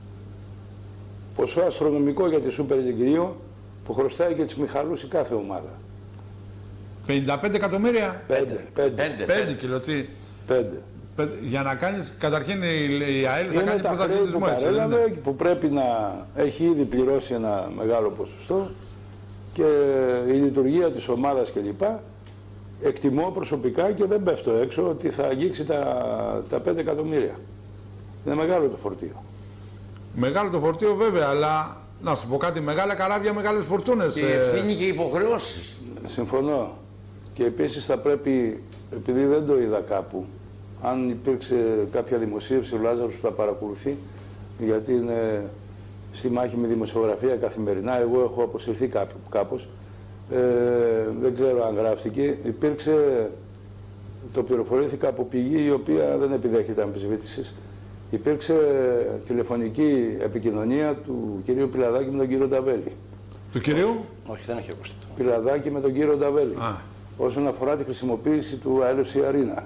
Ποσό αστρονομικό για τη Σούπερ League που χρωστάει και τις Μιχαλούς η κάθε ομάδα. πενήντα πέντε εκατομμύρια. Πέντε. Πέντε. Πέντε κιλοτή. Πέντε. Για να κάνεις, καταρχήν η ΑΕΛ θα είναι κάνει πρωταθλητισμό. Είναι τα χρέη που παρέλαβε, που πρέπει να έχει ήδη πληρώσει ένα μεγάλο ποσοστό και η λειτουργία της ομάδας κλπ. Εκτιμώ προσωπικά και δεν πέφτω έξω ότι θα αγγίξει τα, τα πέντε εκατομμύρια. Είναι μεγάλο το φορτίο. Μεγάλο το φορτίο βέβαια, αλλά να σου πω κάτι, μεγάλα καράβια, μεγάλες φορτούνες. Και η ευθύνη και οι υποχρεώσεις. Συμφωνώ. Και επίσης θα πρέπει, επειδή δεν το είδα κάπου, αν υπήρξε κάποια δημοσίευση, ο Λάζαρος που θα παρακολουθεί, γιατί είναι στη μάχη με δημοσιογραφία καθημερινά, εγώ έχω αποσυρθεί κάπως, ε, δεν ξέρω αν γράφτηκε, υπήρξε, το πληροφορήθηκα από πηγή η οποία δεν επιδέχεται αμφισβήτησης, υπήρξε τηλεφωνική επικοινωνία του κυρίου Πιλαδάκη με τον κύριο Νταβέλη. Του κυρίου? Όχι, δεν έχει ακουστεί. Πιλαδάκη με τον κύριο Νταβέλη. Α. Όσον αφορά τη χρησιμοποίηση του Αέλευση Αρίνα.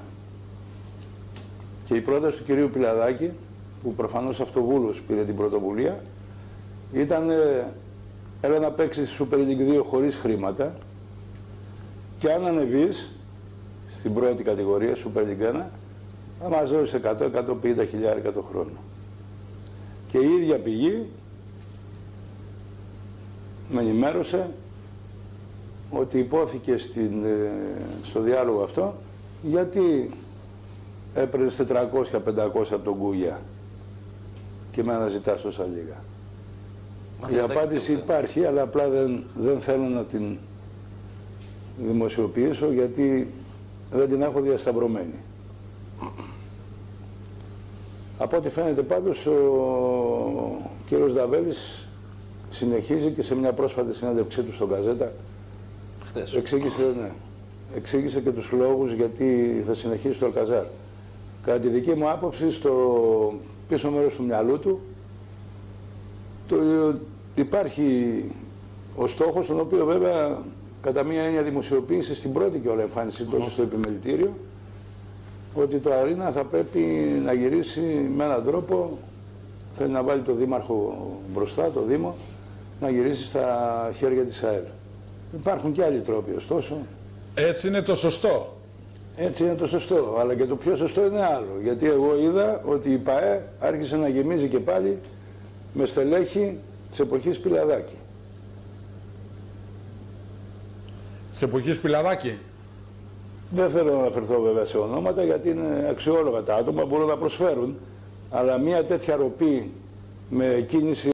Και η πρόταση του κυρίου Πιλαδάκη, που προφανώς αυτοβούλος πήρε την πρωτοβουλία, ήταν έλα να παίξεις στη Super League δύο χωρίς χρήματα και αν ανεβείς στην πρώτη κατηγορία, Super League ένα, θα μας δώσεις εκατό με εκατόν πενήντα χιλιάρικα το χρόνο. Και η ίδια πηγή με ενημέρωσε ότι υπόθηκε στην, στο διάλογο αυτό γιατί έπαιρνες τετρακόσια με πεντακόσια από τον Κούγια και με αναζητάς τόσα λίγα. Μα η απάντηση υπάρχει, αλλά απλά δεν, δεν θέλω να την δημοσιοποιήσω γιατί δεν την έχω διασταυρωμένη. Από ό,τι φαίνεται πάντως ο κύριος Νταβέλης συνεχίζει και σε μια πρόσφατη συνέντευξή του στον Γκαζέτα Χθες. Εξήγησε, ναι, εξήγησε και τους λόγους γιατί θα συνεχίσει το Αλκαζάρ. Κατά τη δική μου άποψη, στο πίσω μέρος του μυαλού του το, υπάρχει ο στόχος, τον οποίο βέβαια κατά μία έννοια δημοσιοποίησε στην πρώτη και όλα εμφάνιση τόσο στο επιμελητήριο, ότι το Αρίνα θα πρέπει να γυρίσει με έναν τρόπο, θέλει να βάλει το Δήμαρχο μπροστά, το Δήμο, να γυρίσει στα χέρια της ΑΕΛ. Υπάρχουν και άλλοι τρόποι, ωστόσο. Έτσι είναι το σωστό. Έτσι είναι το σωστό, αλλά και το πιο σωστό είναι άλλο. Γιατί εγώ είδα ότι η ΠΑΕ άρχισε να γεμίζει και πάλι με στελέχη της εποχής Πιλαδάκη. Της εποχής Πιλαδάκη. Δεν θέλω να αναφερθώ βέβαια σε ονόματα γιατί είναι αξιόλογα τα άτομα, μπορούν να προσφέρουν, αλλά μια τέτοια ροπή με κίνηση